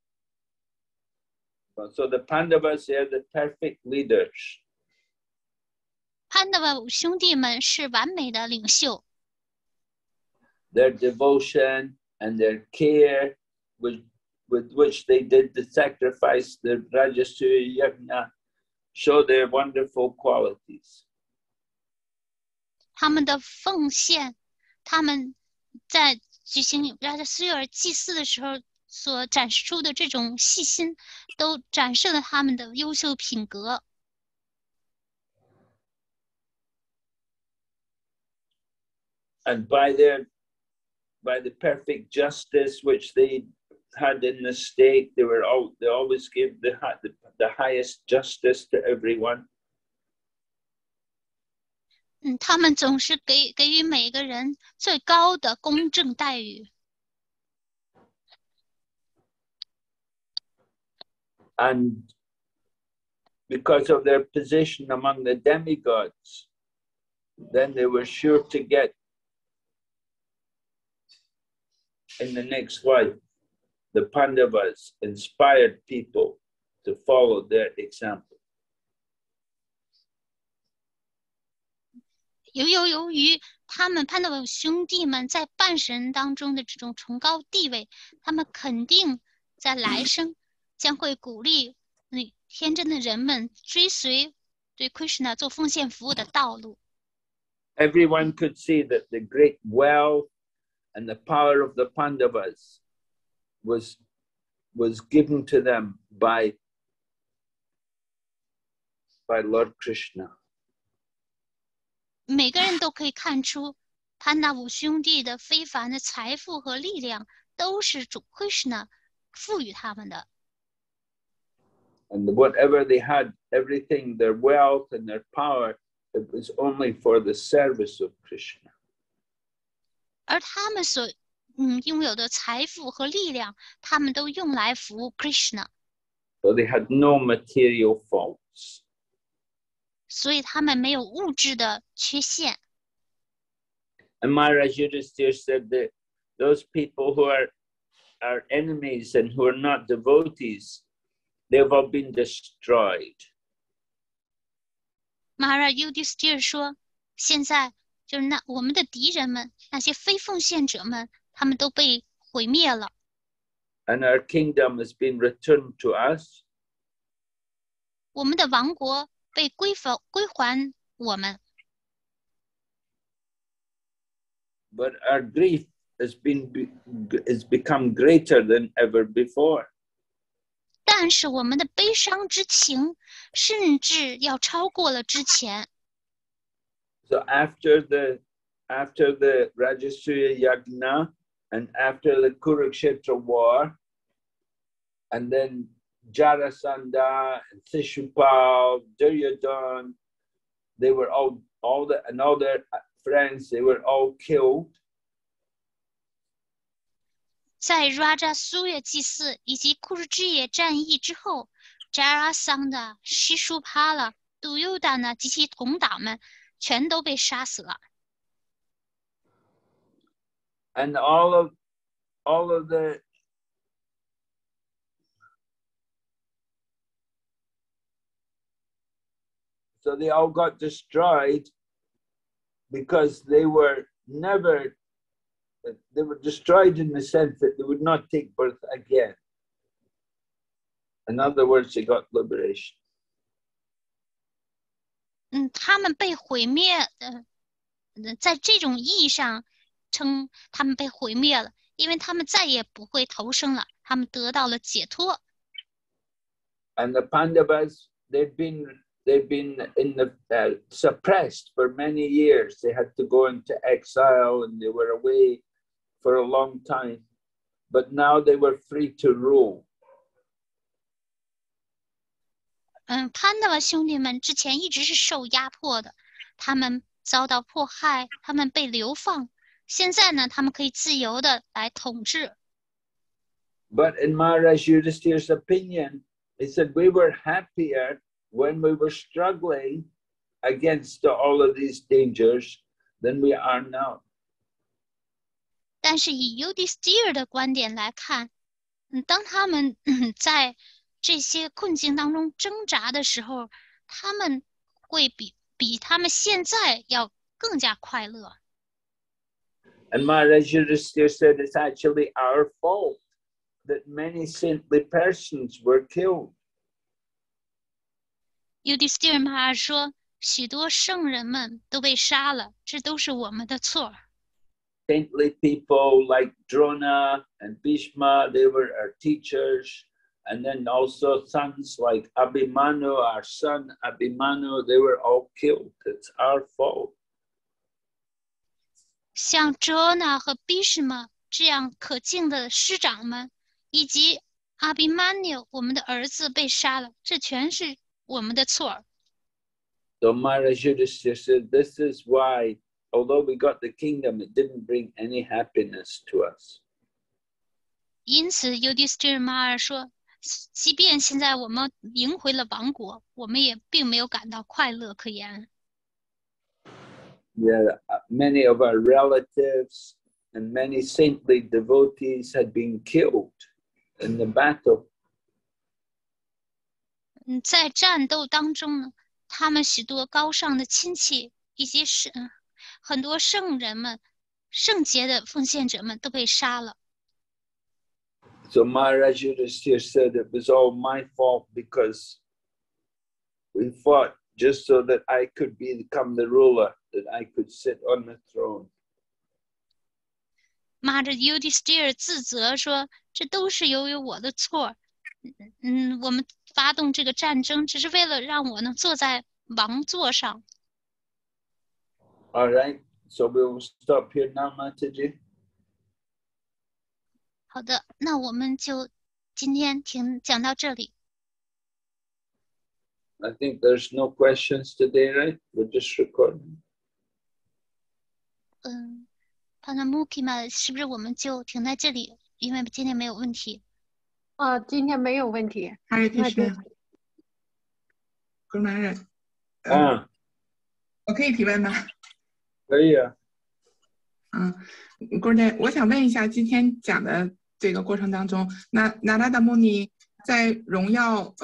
So the Pandavas are the perfect leaders. 潘达瓦兄弟们是完美的领袖。 Their devotion and their care with which they did the sacrifice, the Rajasuya Yajna, show their wonderful qualities. 他们的奉献，他们在举行Rajasuya祭祀的时候所展示出的这种细心，都展示了他们的优秀品格。 And by the perfect justice which they had in the state, they always gave the highest justice to everyone. 他们总是给予每个人最高的公正待遇。 And because of their position among the demigods, then they were sure to get in the next life. the Pandavas inspired people to follow their example. 由于他们潘多兄弟们在半神当中的这种崇高地位，他们肯定在来生将会鼓励那天真的人们追随对 Krishna 做奉献服务的道路。 Everyone could see that the great wealth and the power of the Pandavas was given to them by Lord Krishna. 每个人都可以看出，潘达五兄弟的非凡的财富和力量都是主 Krishna 赋予他们的。 And whatever they had, everything, their wealth and their power, it was only for the service of Krishna. 而他们所拥有的财富和力量，他们都用来服务 Krishna。 So they had no material faults. 所以他们没有物质的缺陷。 And Maharaj Yudhisthira said that those people who are enemies and who are not devotees, they've all been destroyed. Maharaj Yudhisthira 说，现在就是我们的敌人们，那些非奉献者们，他们都被毁灭了。 And our kingdom has been returned to us. 我们的王国被归还我们。 But our grief has become greater than ever before. 但是我们的悲伤之情，甚至要超过了之前。 So after the Rajasuya Yagna and after the Kurukshetra war, and then Jarasandha and Shishupal, Duryodhana, they were all their friends, they were all killed. 在 Raja Suya 祭祀以及库什之野战役之后， Jarasandha、Shishupala、Duryodhana 及其同党们全都被杀死了。 And all of the so they all got destroyed because they were destroyed in the sense that they would not take birth again. In other words, they got liberation. 他们被毁灭在这种意义上称他们被毁灭了，因为他们再也不会投生了，他们得到了解脱。 And the Pandavas, they've been in the suppressed for many years. They had to go into exile and they were away for a long time. But now they were free to rule. 潘达瓦兄弟们之前一直是受压迫的，他们遭到迫害，他们被流放。现在呢，他们可以自由的来统治。 But in Maharaj Yudhisthira's opinion, he said we were happier when we were struggling against all of these dangers than we are now. 但是以 Yudhisthira 的观点来看，当他们在这些困境当中挣扎的时候，他们会比他们现在要更加快乐。 And Maharaj Yudhisthira said it's actually our fault that many saintly persons were killed. Yudhisthira Maharaj 说，许多圣人们都被杀了，这都是我们的错。 Saintly people like Drona and Bhishma, they were our teachers. And then also sons like Abhimanyu, our son Abhimanyu, they were all killed. It's our fault. 像 Drona 和 Bhishma 这样可敬的师长们，以及 Abhimanyu 我们的儿子被杀了，这全是我们的错。 So Maharaj Yudhisthira said, this is why, although we got the kingdom, it didn't bring any happiness to us. 因此 Yudhisthira Maharaj 说，即便现在我们赢回了王国，我们也并没有感到快乐可言。 Yeah, many of our relatives and many saintly devotees had been killed. in the battle. 在战斗当中呢，他们许多高尚的亲戚，以及很多圣人们、圣洁的奉献者们都被杀了。 So Maharaj Yudhisthira said it was all my fault because we fought just so that I could become the ruler, that I could sit on the throne. 马着 Yudhisthira 自责说：“这都是由于我的错。我们发动这个战争，只是为了让我能坐在王座上。” All right, so we will stop here now, Mataji. 好的，那我们就今天讲到这里。 I think there's no questions today, right? We're just recording. Panamukima 是不是我们就停在这里？因为今天没有问题。 今天没有问题。 Hare Krishna。Guru Maharaj。我可以提问吗？ 可以啊。 Guru，我想问一下，今天讲的这个过程当中，Narada Muni在荣耀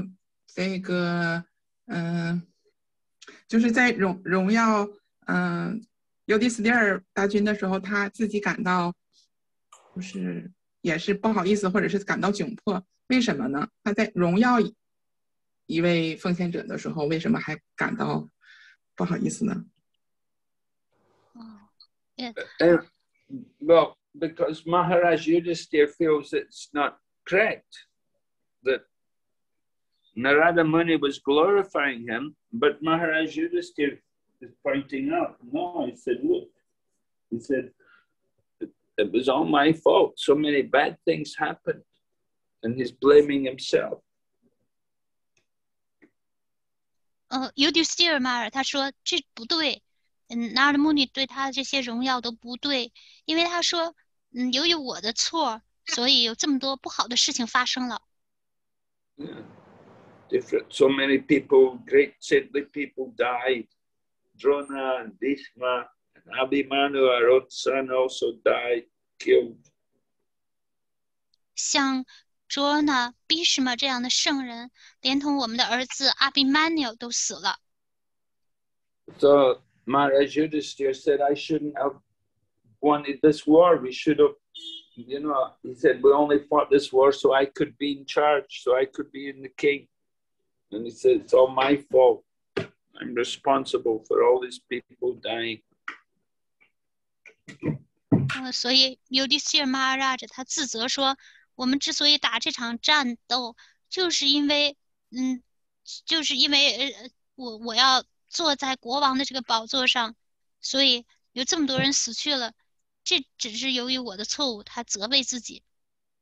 就是在荣耀尤迪斯蒂尔大军的时候，他自己感到就是也是不好意思，或者是感到窘迫，为什么呢？他在荣耀一位奉献者的时候，为什么还感到不好意思呢 ？Well, because Maharaj Yudhisthira feels it's not correct that Narada Muni was glorifying him, but Maharaj Yudhisthira is pointing out, no, he said, look, he said, it was all my fault. So many bad things happened. And he's blaming himself. Yudhisthira 他说这不对，Narada Muni 对他这些荣耀都不对，因为他说，由于我的错，所以有这么多不好的事情发生了。 Yeah. So many people, great saintly people died. Drona and Bhishma and Abhimanyu, our own son, also died, killed. 像 Drona、Bhishma 这样的圣人，连同我们的儿子 Abhimanyu 都死了。 So Maharaj Yudhisthira said, I shouldn't have wanted this war. We should have, he said, we only fought this war so I could be in charge, so I could be in the king. And he said, it's all my fault. I'm responsible for all these people dying. 所以 Yudhisthira Maharaj 他自责说，我们之所以打这场战斗，就是因为我要坐在国王的这个宝座上，所以有这么多人死去了，这只是由于我的错误，他责备自己。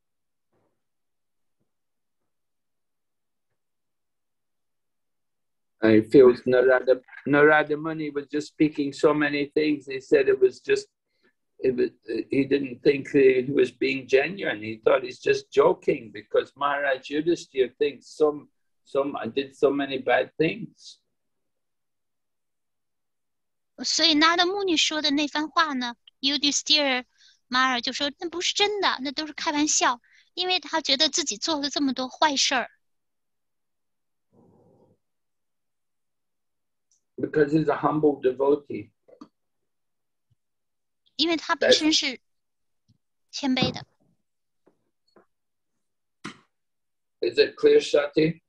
I feel Narada Muni was just speaking so many things. He said it was just, he didn't think he was being genuine. He thought he's just joking because Maharaj Yudhisthira thinks I did so many bad things. 所以 Narada Muni 说的那番话呢 ，Yudhisthira Maharaj 就说那不是真的，那都是开玩笑，因为他觉得自己做了这么多坏事儿。 Because he's a humble devotee. 因为他本身是谦卑的。 Is it clear, Sati?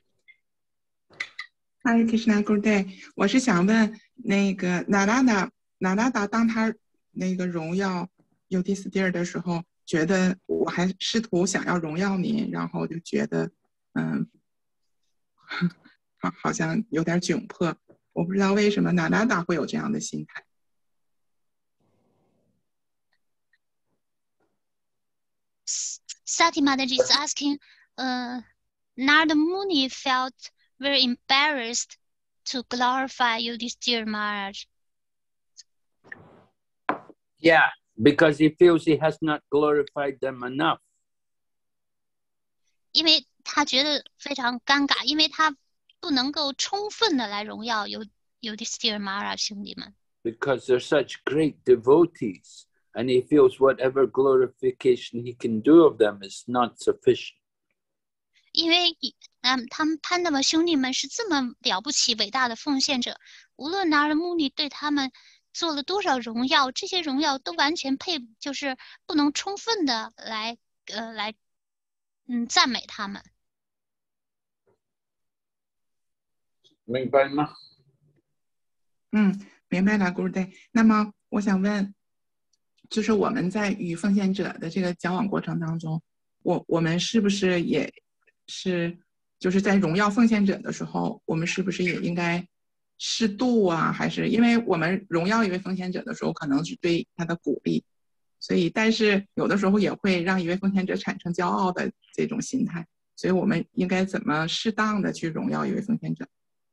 Hare Krishna Gurudev， 我是想问那个那拉达当他那个荣耀尤迪斯蒂尔的时候，觉得我还试图想要荣耀您，然后就觉得好像有点窘迫。我不知道为什么那拉达会有这样的心态。 Sati Mataji is asking, Narada Muni felt very embarrassed to glorify Yudhisthira Maharaj. Yeah, because he feels he has not glorified them enough. 因为他觉得非常尴尬，因为他不能够充分的来荣耀Yudhisthira Maharaj兄弟们。 Because they're such great devotees. and he feels whatever glorification he can do of them is not sufficient. 因为他们潘德玛兄弟们是这么了不起伟大的奉献者，无论拿尔穆尼对他们做了多少荣耀，这些荣耀都完全就是不能充分的来赞美他们。 明白吗？ 明白了 ，Good day。那么我想问，就是我们在与奉献者的这个交往过程当中，我们是不是也是就是在荣耀奉献者的时候，我们是不是也应该适度啊？还是因为我们荣耀一位奉献者的时候，可能是对他的鼓励，所以但是有的时候也会让一位奉献者产生骄傲的这种心态，所以我们应该怎么适当的去荣耀一位奉献者？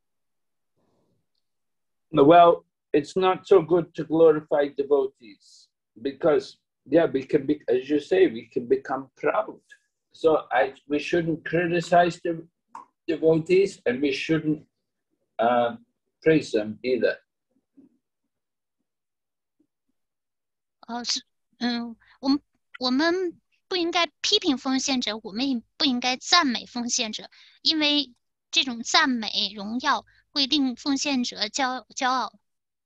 Well, it's not so good to glorify devotees because, yeah, we can be, as you say, we can become proud. So we shouldn't criticize the devotees and we shouldn't praise them either. 我们不应该批评奉献者，我们也不应该赞美奉献者，因为这种赞美荣耀会令奉献者骄傲。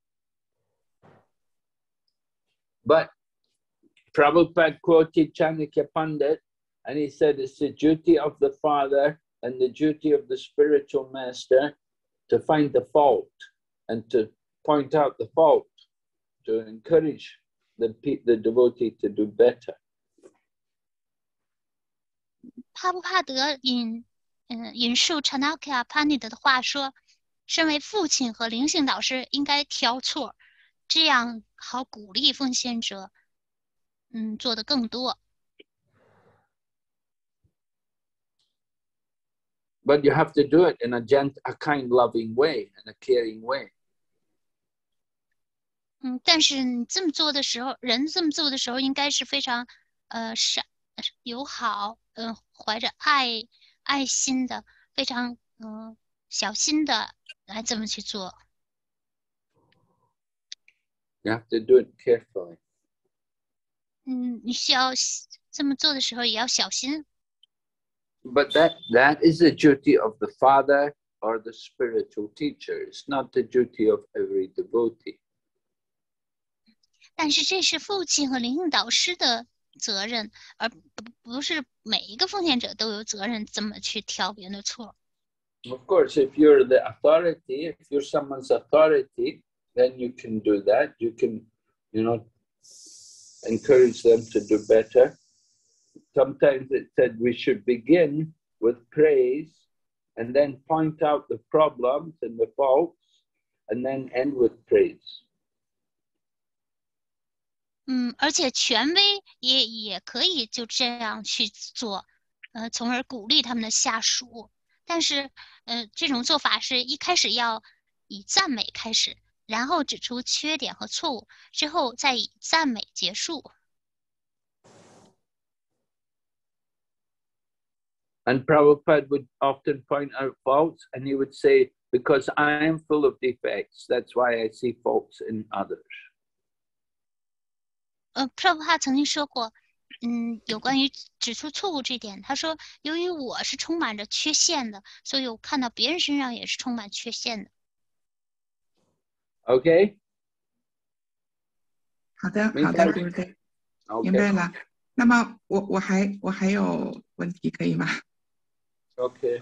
But Prabhupada quoted Chanakya Pandit, and he said it's the duty of the father and the duty of the spiritual master to find the fault and to point out the fault, to encourage the devotee to do better. 帕布帕德引述 Chanakya Pandit 的话说，身为父亲和灵性导师应该挑错，这样好鼓励奉献者做得更多。 But you have to do it in a kind, loving way, in a caring way. 但是你这么做的时候，人这么做的时候，应该是非常友好，怀着爱心的，非常小心的来这么去做。 You have to do it carefully. 你需要这么做的时候也要小心。 But that is the duty of the father or the spiritual teacher. It's not the duty of every devotee. 但是这是父亲和灵性导师的责任，而不是每一个奉献者都有责任这么去挑别人的错。 Of course, if you're the authority, if you're someone's authority, then you can do that. You can, encourage them to do better. Sometimes it said we should begin with praise and then point out the problems and the faults and then end with praise. 而且权威也可以就这样去做，从而鼓励他们的下属。但是，这种做法是一开始要以赞美开始，然后指出缺点和错误，之后再以赞美结束。 And Prabhupada would often point out faults, and he would say, because I am full of defects, that's why I see faults in others. Prabhupada 曾经说过，有关于指出错误这点，他说，由于我是充满着缺陷的，所以我看到别人身上也是充满缺陷的。 Okay? 好的，明白了。那么我还有问题，可以吗？ Okay.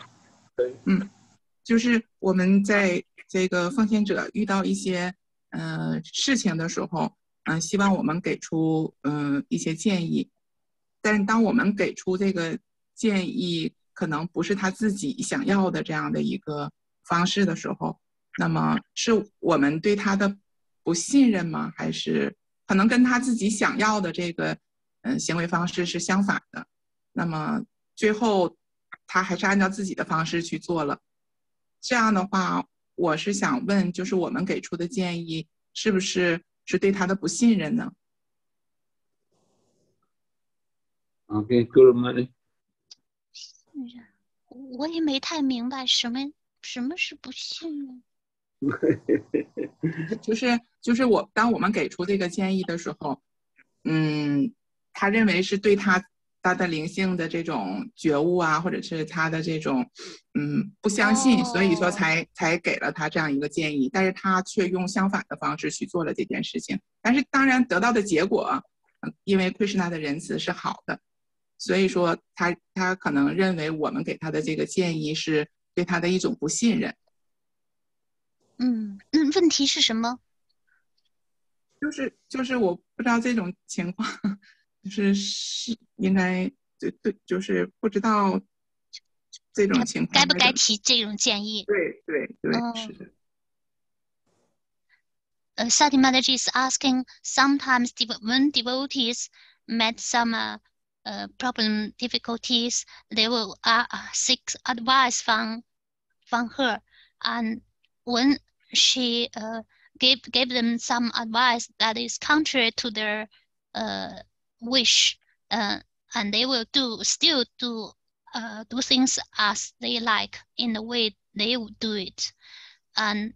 就是我们在这个奉献者遇到一些事情的时候，希望我们给出一些建议，但是当我们给出这个建议可能不是他自己想要的这样的一个方式的时候，那么是我们对他的不信任吗？还是可能跟他自己想要的这个行为方式是相反的？那么最后他还是按照自己的方式去做了。这样的话，我是想问，就是我们给出的建议是不是对他的不信任呢？ Okay, Gurumani. 我也没太明白什么是不信任。 就是当我们给出这个建议的时候， 他认为是对他的灵性的这种觉悟啊，或者是他的这种不相信，所以说才给了他这样一个建议，但是他却用相反的方式去做了这件事情。但是当然得到的结果，因为Krishna的仁慈是好的，所以说他可能认为我们给他的这个建议是对他的一种不信任。 问题是什么？ 就是我不知道这种情况，是应该对，就是不知道这种情况该不该提这种建议？ 对，是的。 Sati Mataji is asking, sometimes when devotees met some problem, difficulties, they will seek advice from her, and when she gave them some advice that is contrary to their wish, and they will still do things as they like in the way they would do it, and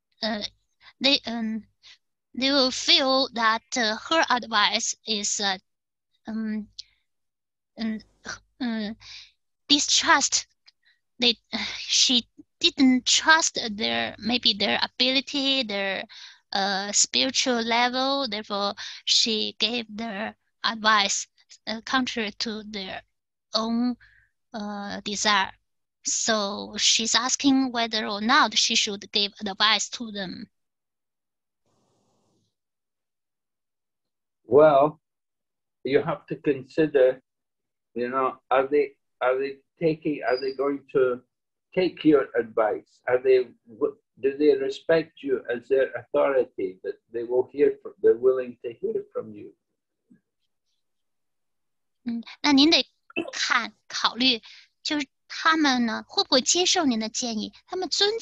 they will feel that her advice is distrust. She didn't trust their ability, their spiritual level. Therefore, she gave their advice contrary to their own desire. So she's asking whether or not she should give advice to them. Well, you have to consider, are they going to take your advice? Do they respect you as their authority, that they're willing to hear from you? 那您得考虑，就是他们呢会不会接受您的建议？他们尊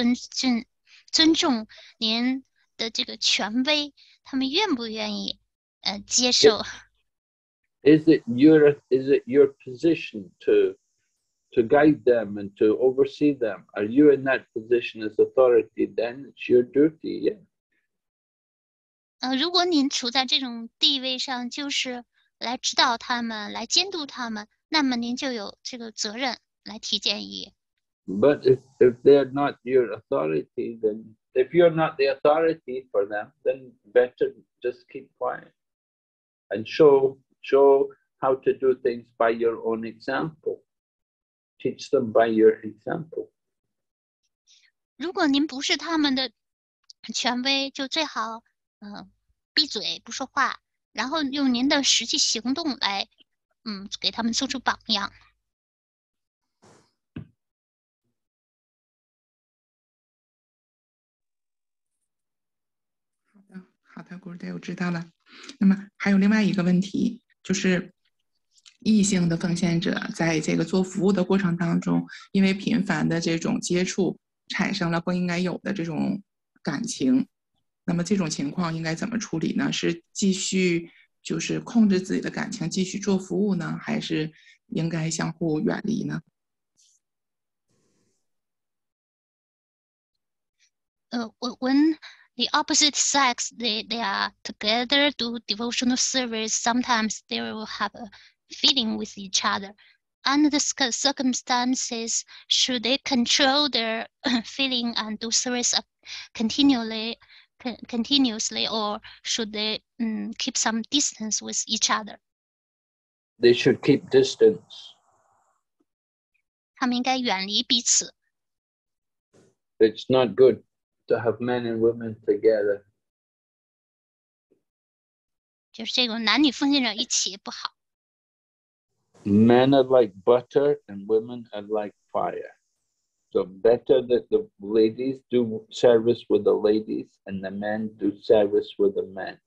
重您的这个权威？他们愿不愿意接受？ Is it your position to guide them and to oversee them? Are you in that position as authority? Then it's your duty, yeah. 如果您处在这种地位上，就是来指导他们，来监督他们，那么您就有这个责任来提建议。 But if they're not your authority, then if you're not the authority for them, then better just keep quiet and show how to do things by your own example. Teach them by your example. 如果您不是他们的权威，就最好闭嘴不说话，然后用您的实际行动来给他们做出榜样。 好的 Gurudev 我知道了。那么还有另外一个问题，就是异性的奉献者在这个做服务的过程当中，因为频繁的这种接触，产生了不应该有的这种感情。那么这种情况应该怎么处理呢？是继续就是控制自己的感情，继续做服务呢，还是应该相互远离呢 ？When the opposite sex they are together do devotional service, sometimes they will have a feeling with each other. Under the circumstances, should they control their feeling and do service continuously, or should they keep some distance with each other? They should keep distance. 他们应该远离彼此。 It's not good to have men and women together. 就是这种男女奉献者一起不好。 Men are like butter and women are like fire. So better that the ladies do service with the ladies and the men do service with the men.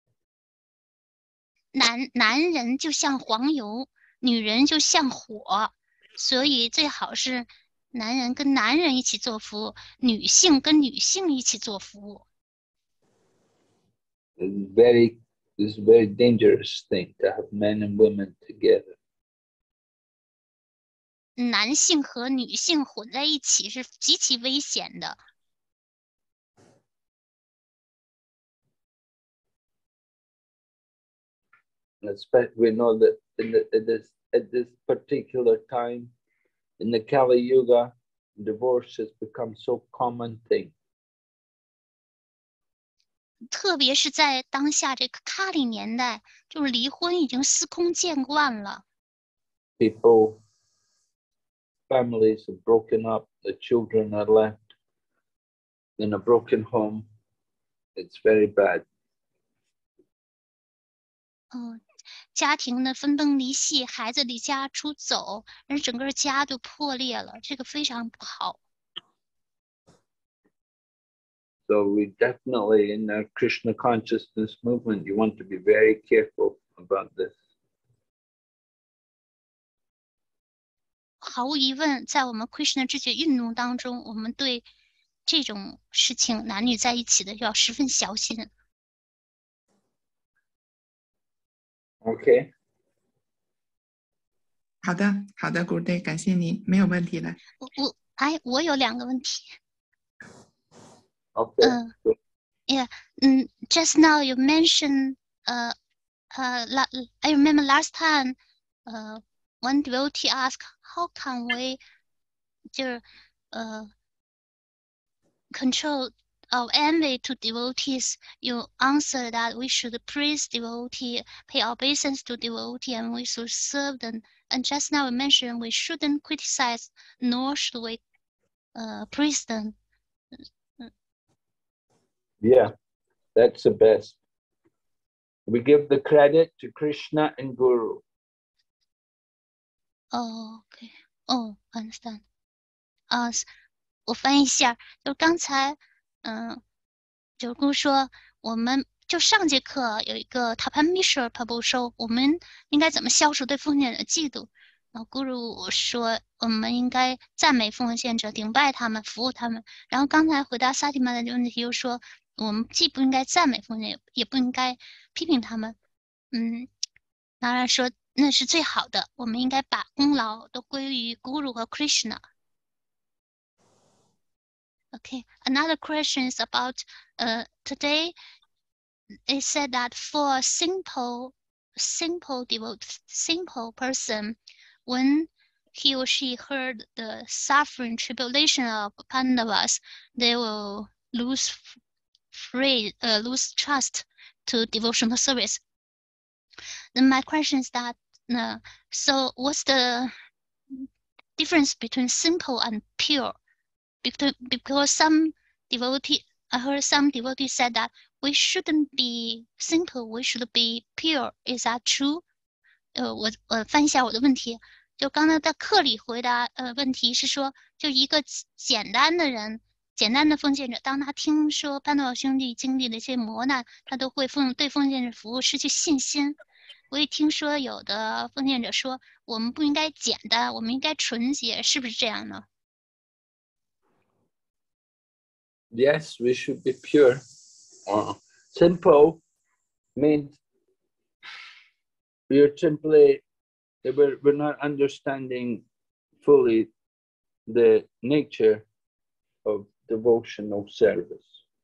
男人就像黄油，女人就像火，所以最好是男人跟男人一起做服务，女性跟女性一起做服务。 It's a very dangerous thing to have men and women together. 男性和女性混在一起是极其危险的。 We know that at this particular time in the Kali Yuga, divorce has become so common thing. 特别是在当下这个卡里年代，就是离婚已经司空见惯了。 Families have broken up, the children are left in a broken home. It's very bad. 家庭的分崩离析，孩子离家出走，而整个家就破裂了，这个非常不好。 So we definitely, in the Krishna consciousness movement, you want to be very careful about this. 毫无疑问，在我们 Krishna 知觉运动当中，我们对这种事情，男女在一起的要十分小心。 Okay. 好的 ，Good day， 感谢你，没有问题了。 我有2个问题。 Okay. Yeah. Just now you mentioned, I remember last time, one devotee asked, how can we control our envy to devotees? You answer that we should praise devotee, pay obeisance to devotee, and we should serve them. And just now we mentioned we shouldn't criticize, nor should we praise them. Yeah, that's the best. We give the credit to Krishna and Guru. Oh, okay. Oh, understand. 我翻译一下，就刚才，九姑说，我们就上节课有一个 Tapamishra Prabhu 说，我们应该怎么消除对奉献者的嫉妒。然后 Guru 说，我们应该赞美奉献者，顶拜他们，服务他们。然后刚才回答萨提玛的问题，又说，我们既不应该赞美奉献，也不应该批评他们。当然说那是最好的，我们应该把功劳都归于 Guru 和 Krishna。Okay, another question is about today. It said that for a simple person, when he or she heard the suffering tribulation of Pandavas, they will lose trust to devotional service. Then my question is that, so what's the difference between simple and pure? Because I heard some devotees said that we shouldn't be simple, we should be pure. Is that true? 我翻译一下我的问题。就刚才在课里回答问题是说，就一个简单的人，简单的奉献者，当他听说潘多拉兄弟经历的一些磨难，他都会对奉献者服务失去信心。我也听说有的奉献者说，我们不应该简单，我们应该纯洁，是不是这样呢？ Yes, we should be pure. Simple means we're not understanding fully the nature of devotional service.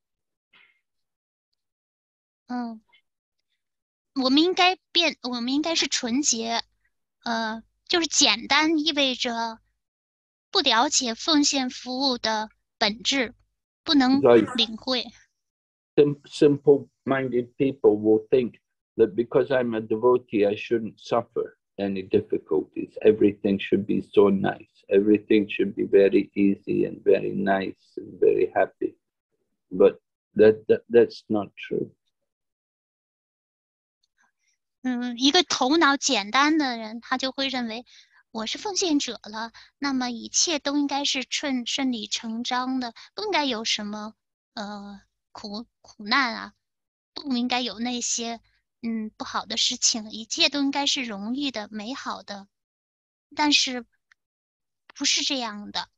我们应该是纯洁，就是简单意味着不了解奉献服务的本质。 不能领会。 Simple-minded people will think that because I'm a devotee, I shouldn't suffer any difficulties. Everything should be so nice. Everything should be very easy and very nice and very happy. But that's not true. 一个头脑简单的人，他就会认为。 我是奉献者了，那么一切都应该是顺理成章的，不应该有什么苦难啊，不应该有那些不好的事情，一切都应该是容易的、美好的。但是不是这样的。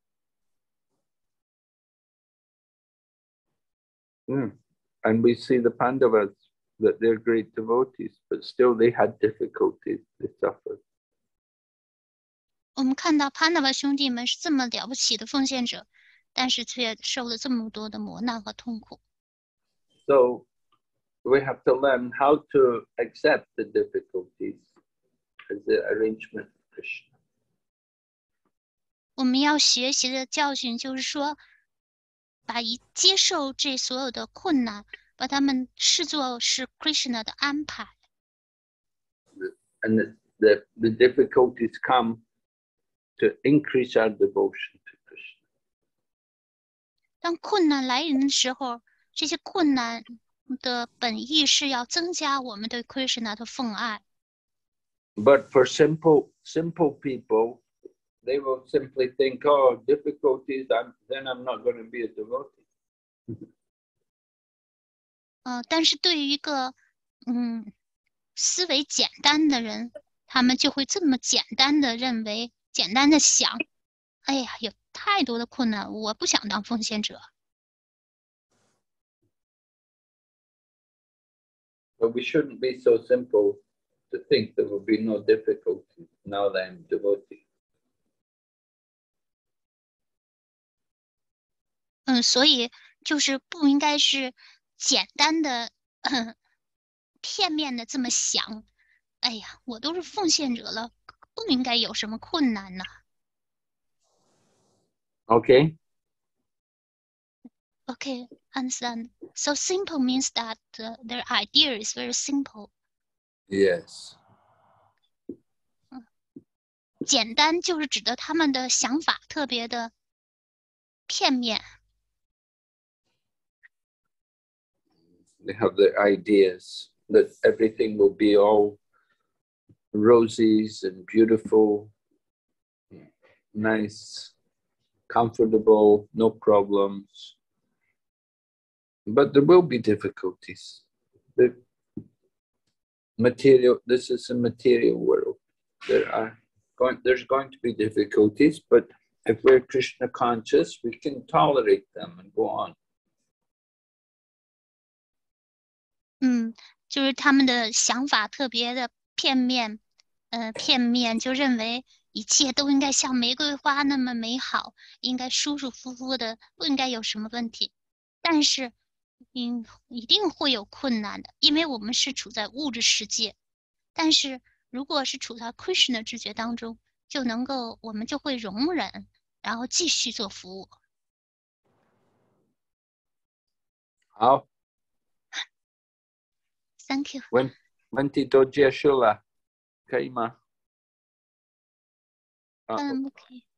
And we see the Pandavas that they're great devotees, but still they had difficulties. They suffered. 我们看到潘达瓦兄弟们是这么了不起的奉献者，但是却受了这么多的磨难和痛苦。 So we have to learn how to accept the difficulties as the arrangement of Krishna. 我们要学习的教训就是说，接受这所有的困难，把它们视作是 Krishna 的安排。 And the difficulties come to increase our devotion to Krishna. 当困难来临的时候，这些困难的本意是要增加我们对 Krishna 的奉爱。 But for simple people, they will simply think, oh, difficulties, then I'm not going to be a devotee. 但是对于一个思维简单的人，他们就会这么简单的认为，简单的想，哎呀，有太多的困难，我不想当奉献者。 But we shouldn't be so simple to think there will be no difficulties now that I'm devotee. 所以就是不应该是简单的、片面的这么想。哎呀，我都是奉献者了，不应该有什么困难呢。 Okay? Okay, understand. So simple means that their idea is very simple. Yes. 简单就是指的他们的想法特别的片面。 They have their ideas that everything will be all roses and beautiful, nice, comfortable, no problems. But there will be difficulties. This is a material world. There's going to be difficulties, but if we're Krishna conscious, we can tolerate them and go on. 就是他们的想法特别的片面，就认为一切都应该像玫瑰花那么美好，应该舒舒服服的，不应该有什么问题。但是，一定会有困难的，因为我们是处在物质世界。但是如果是处在 Krishna 知觉当中，我们就会容忍，然后继续做服务。 好。 Thank you. Venti Dojia Shula. 可以吗？ OK。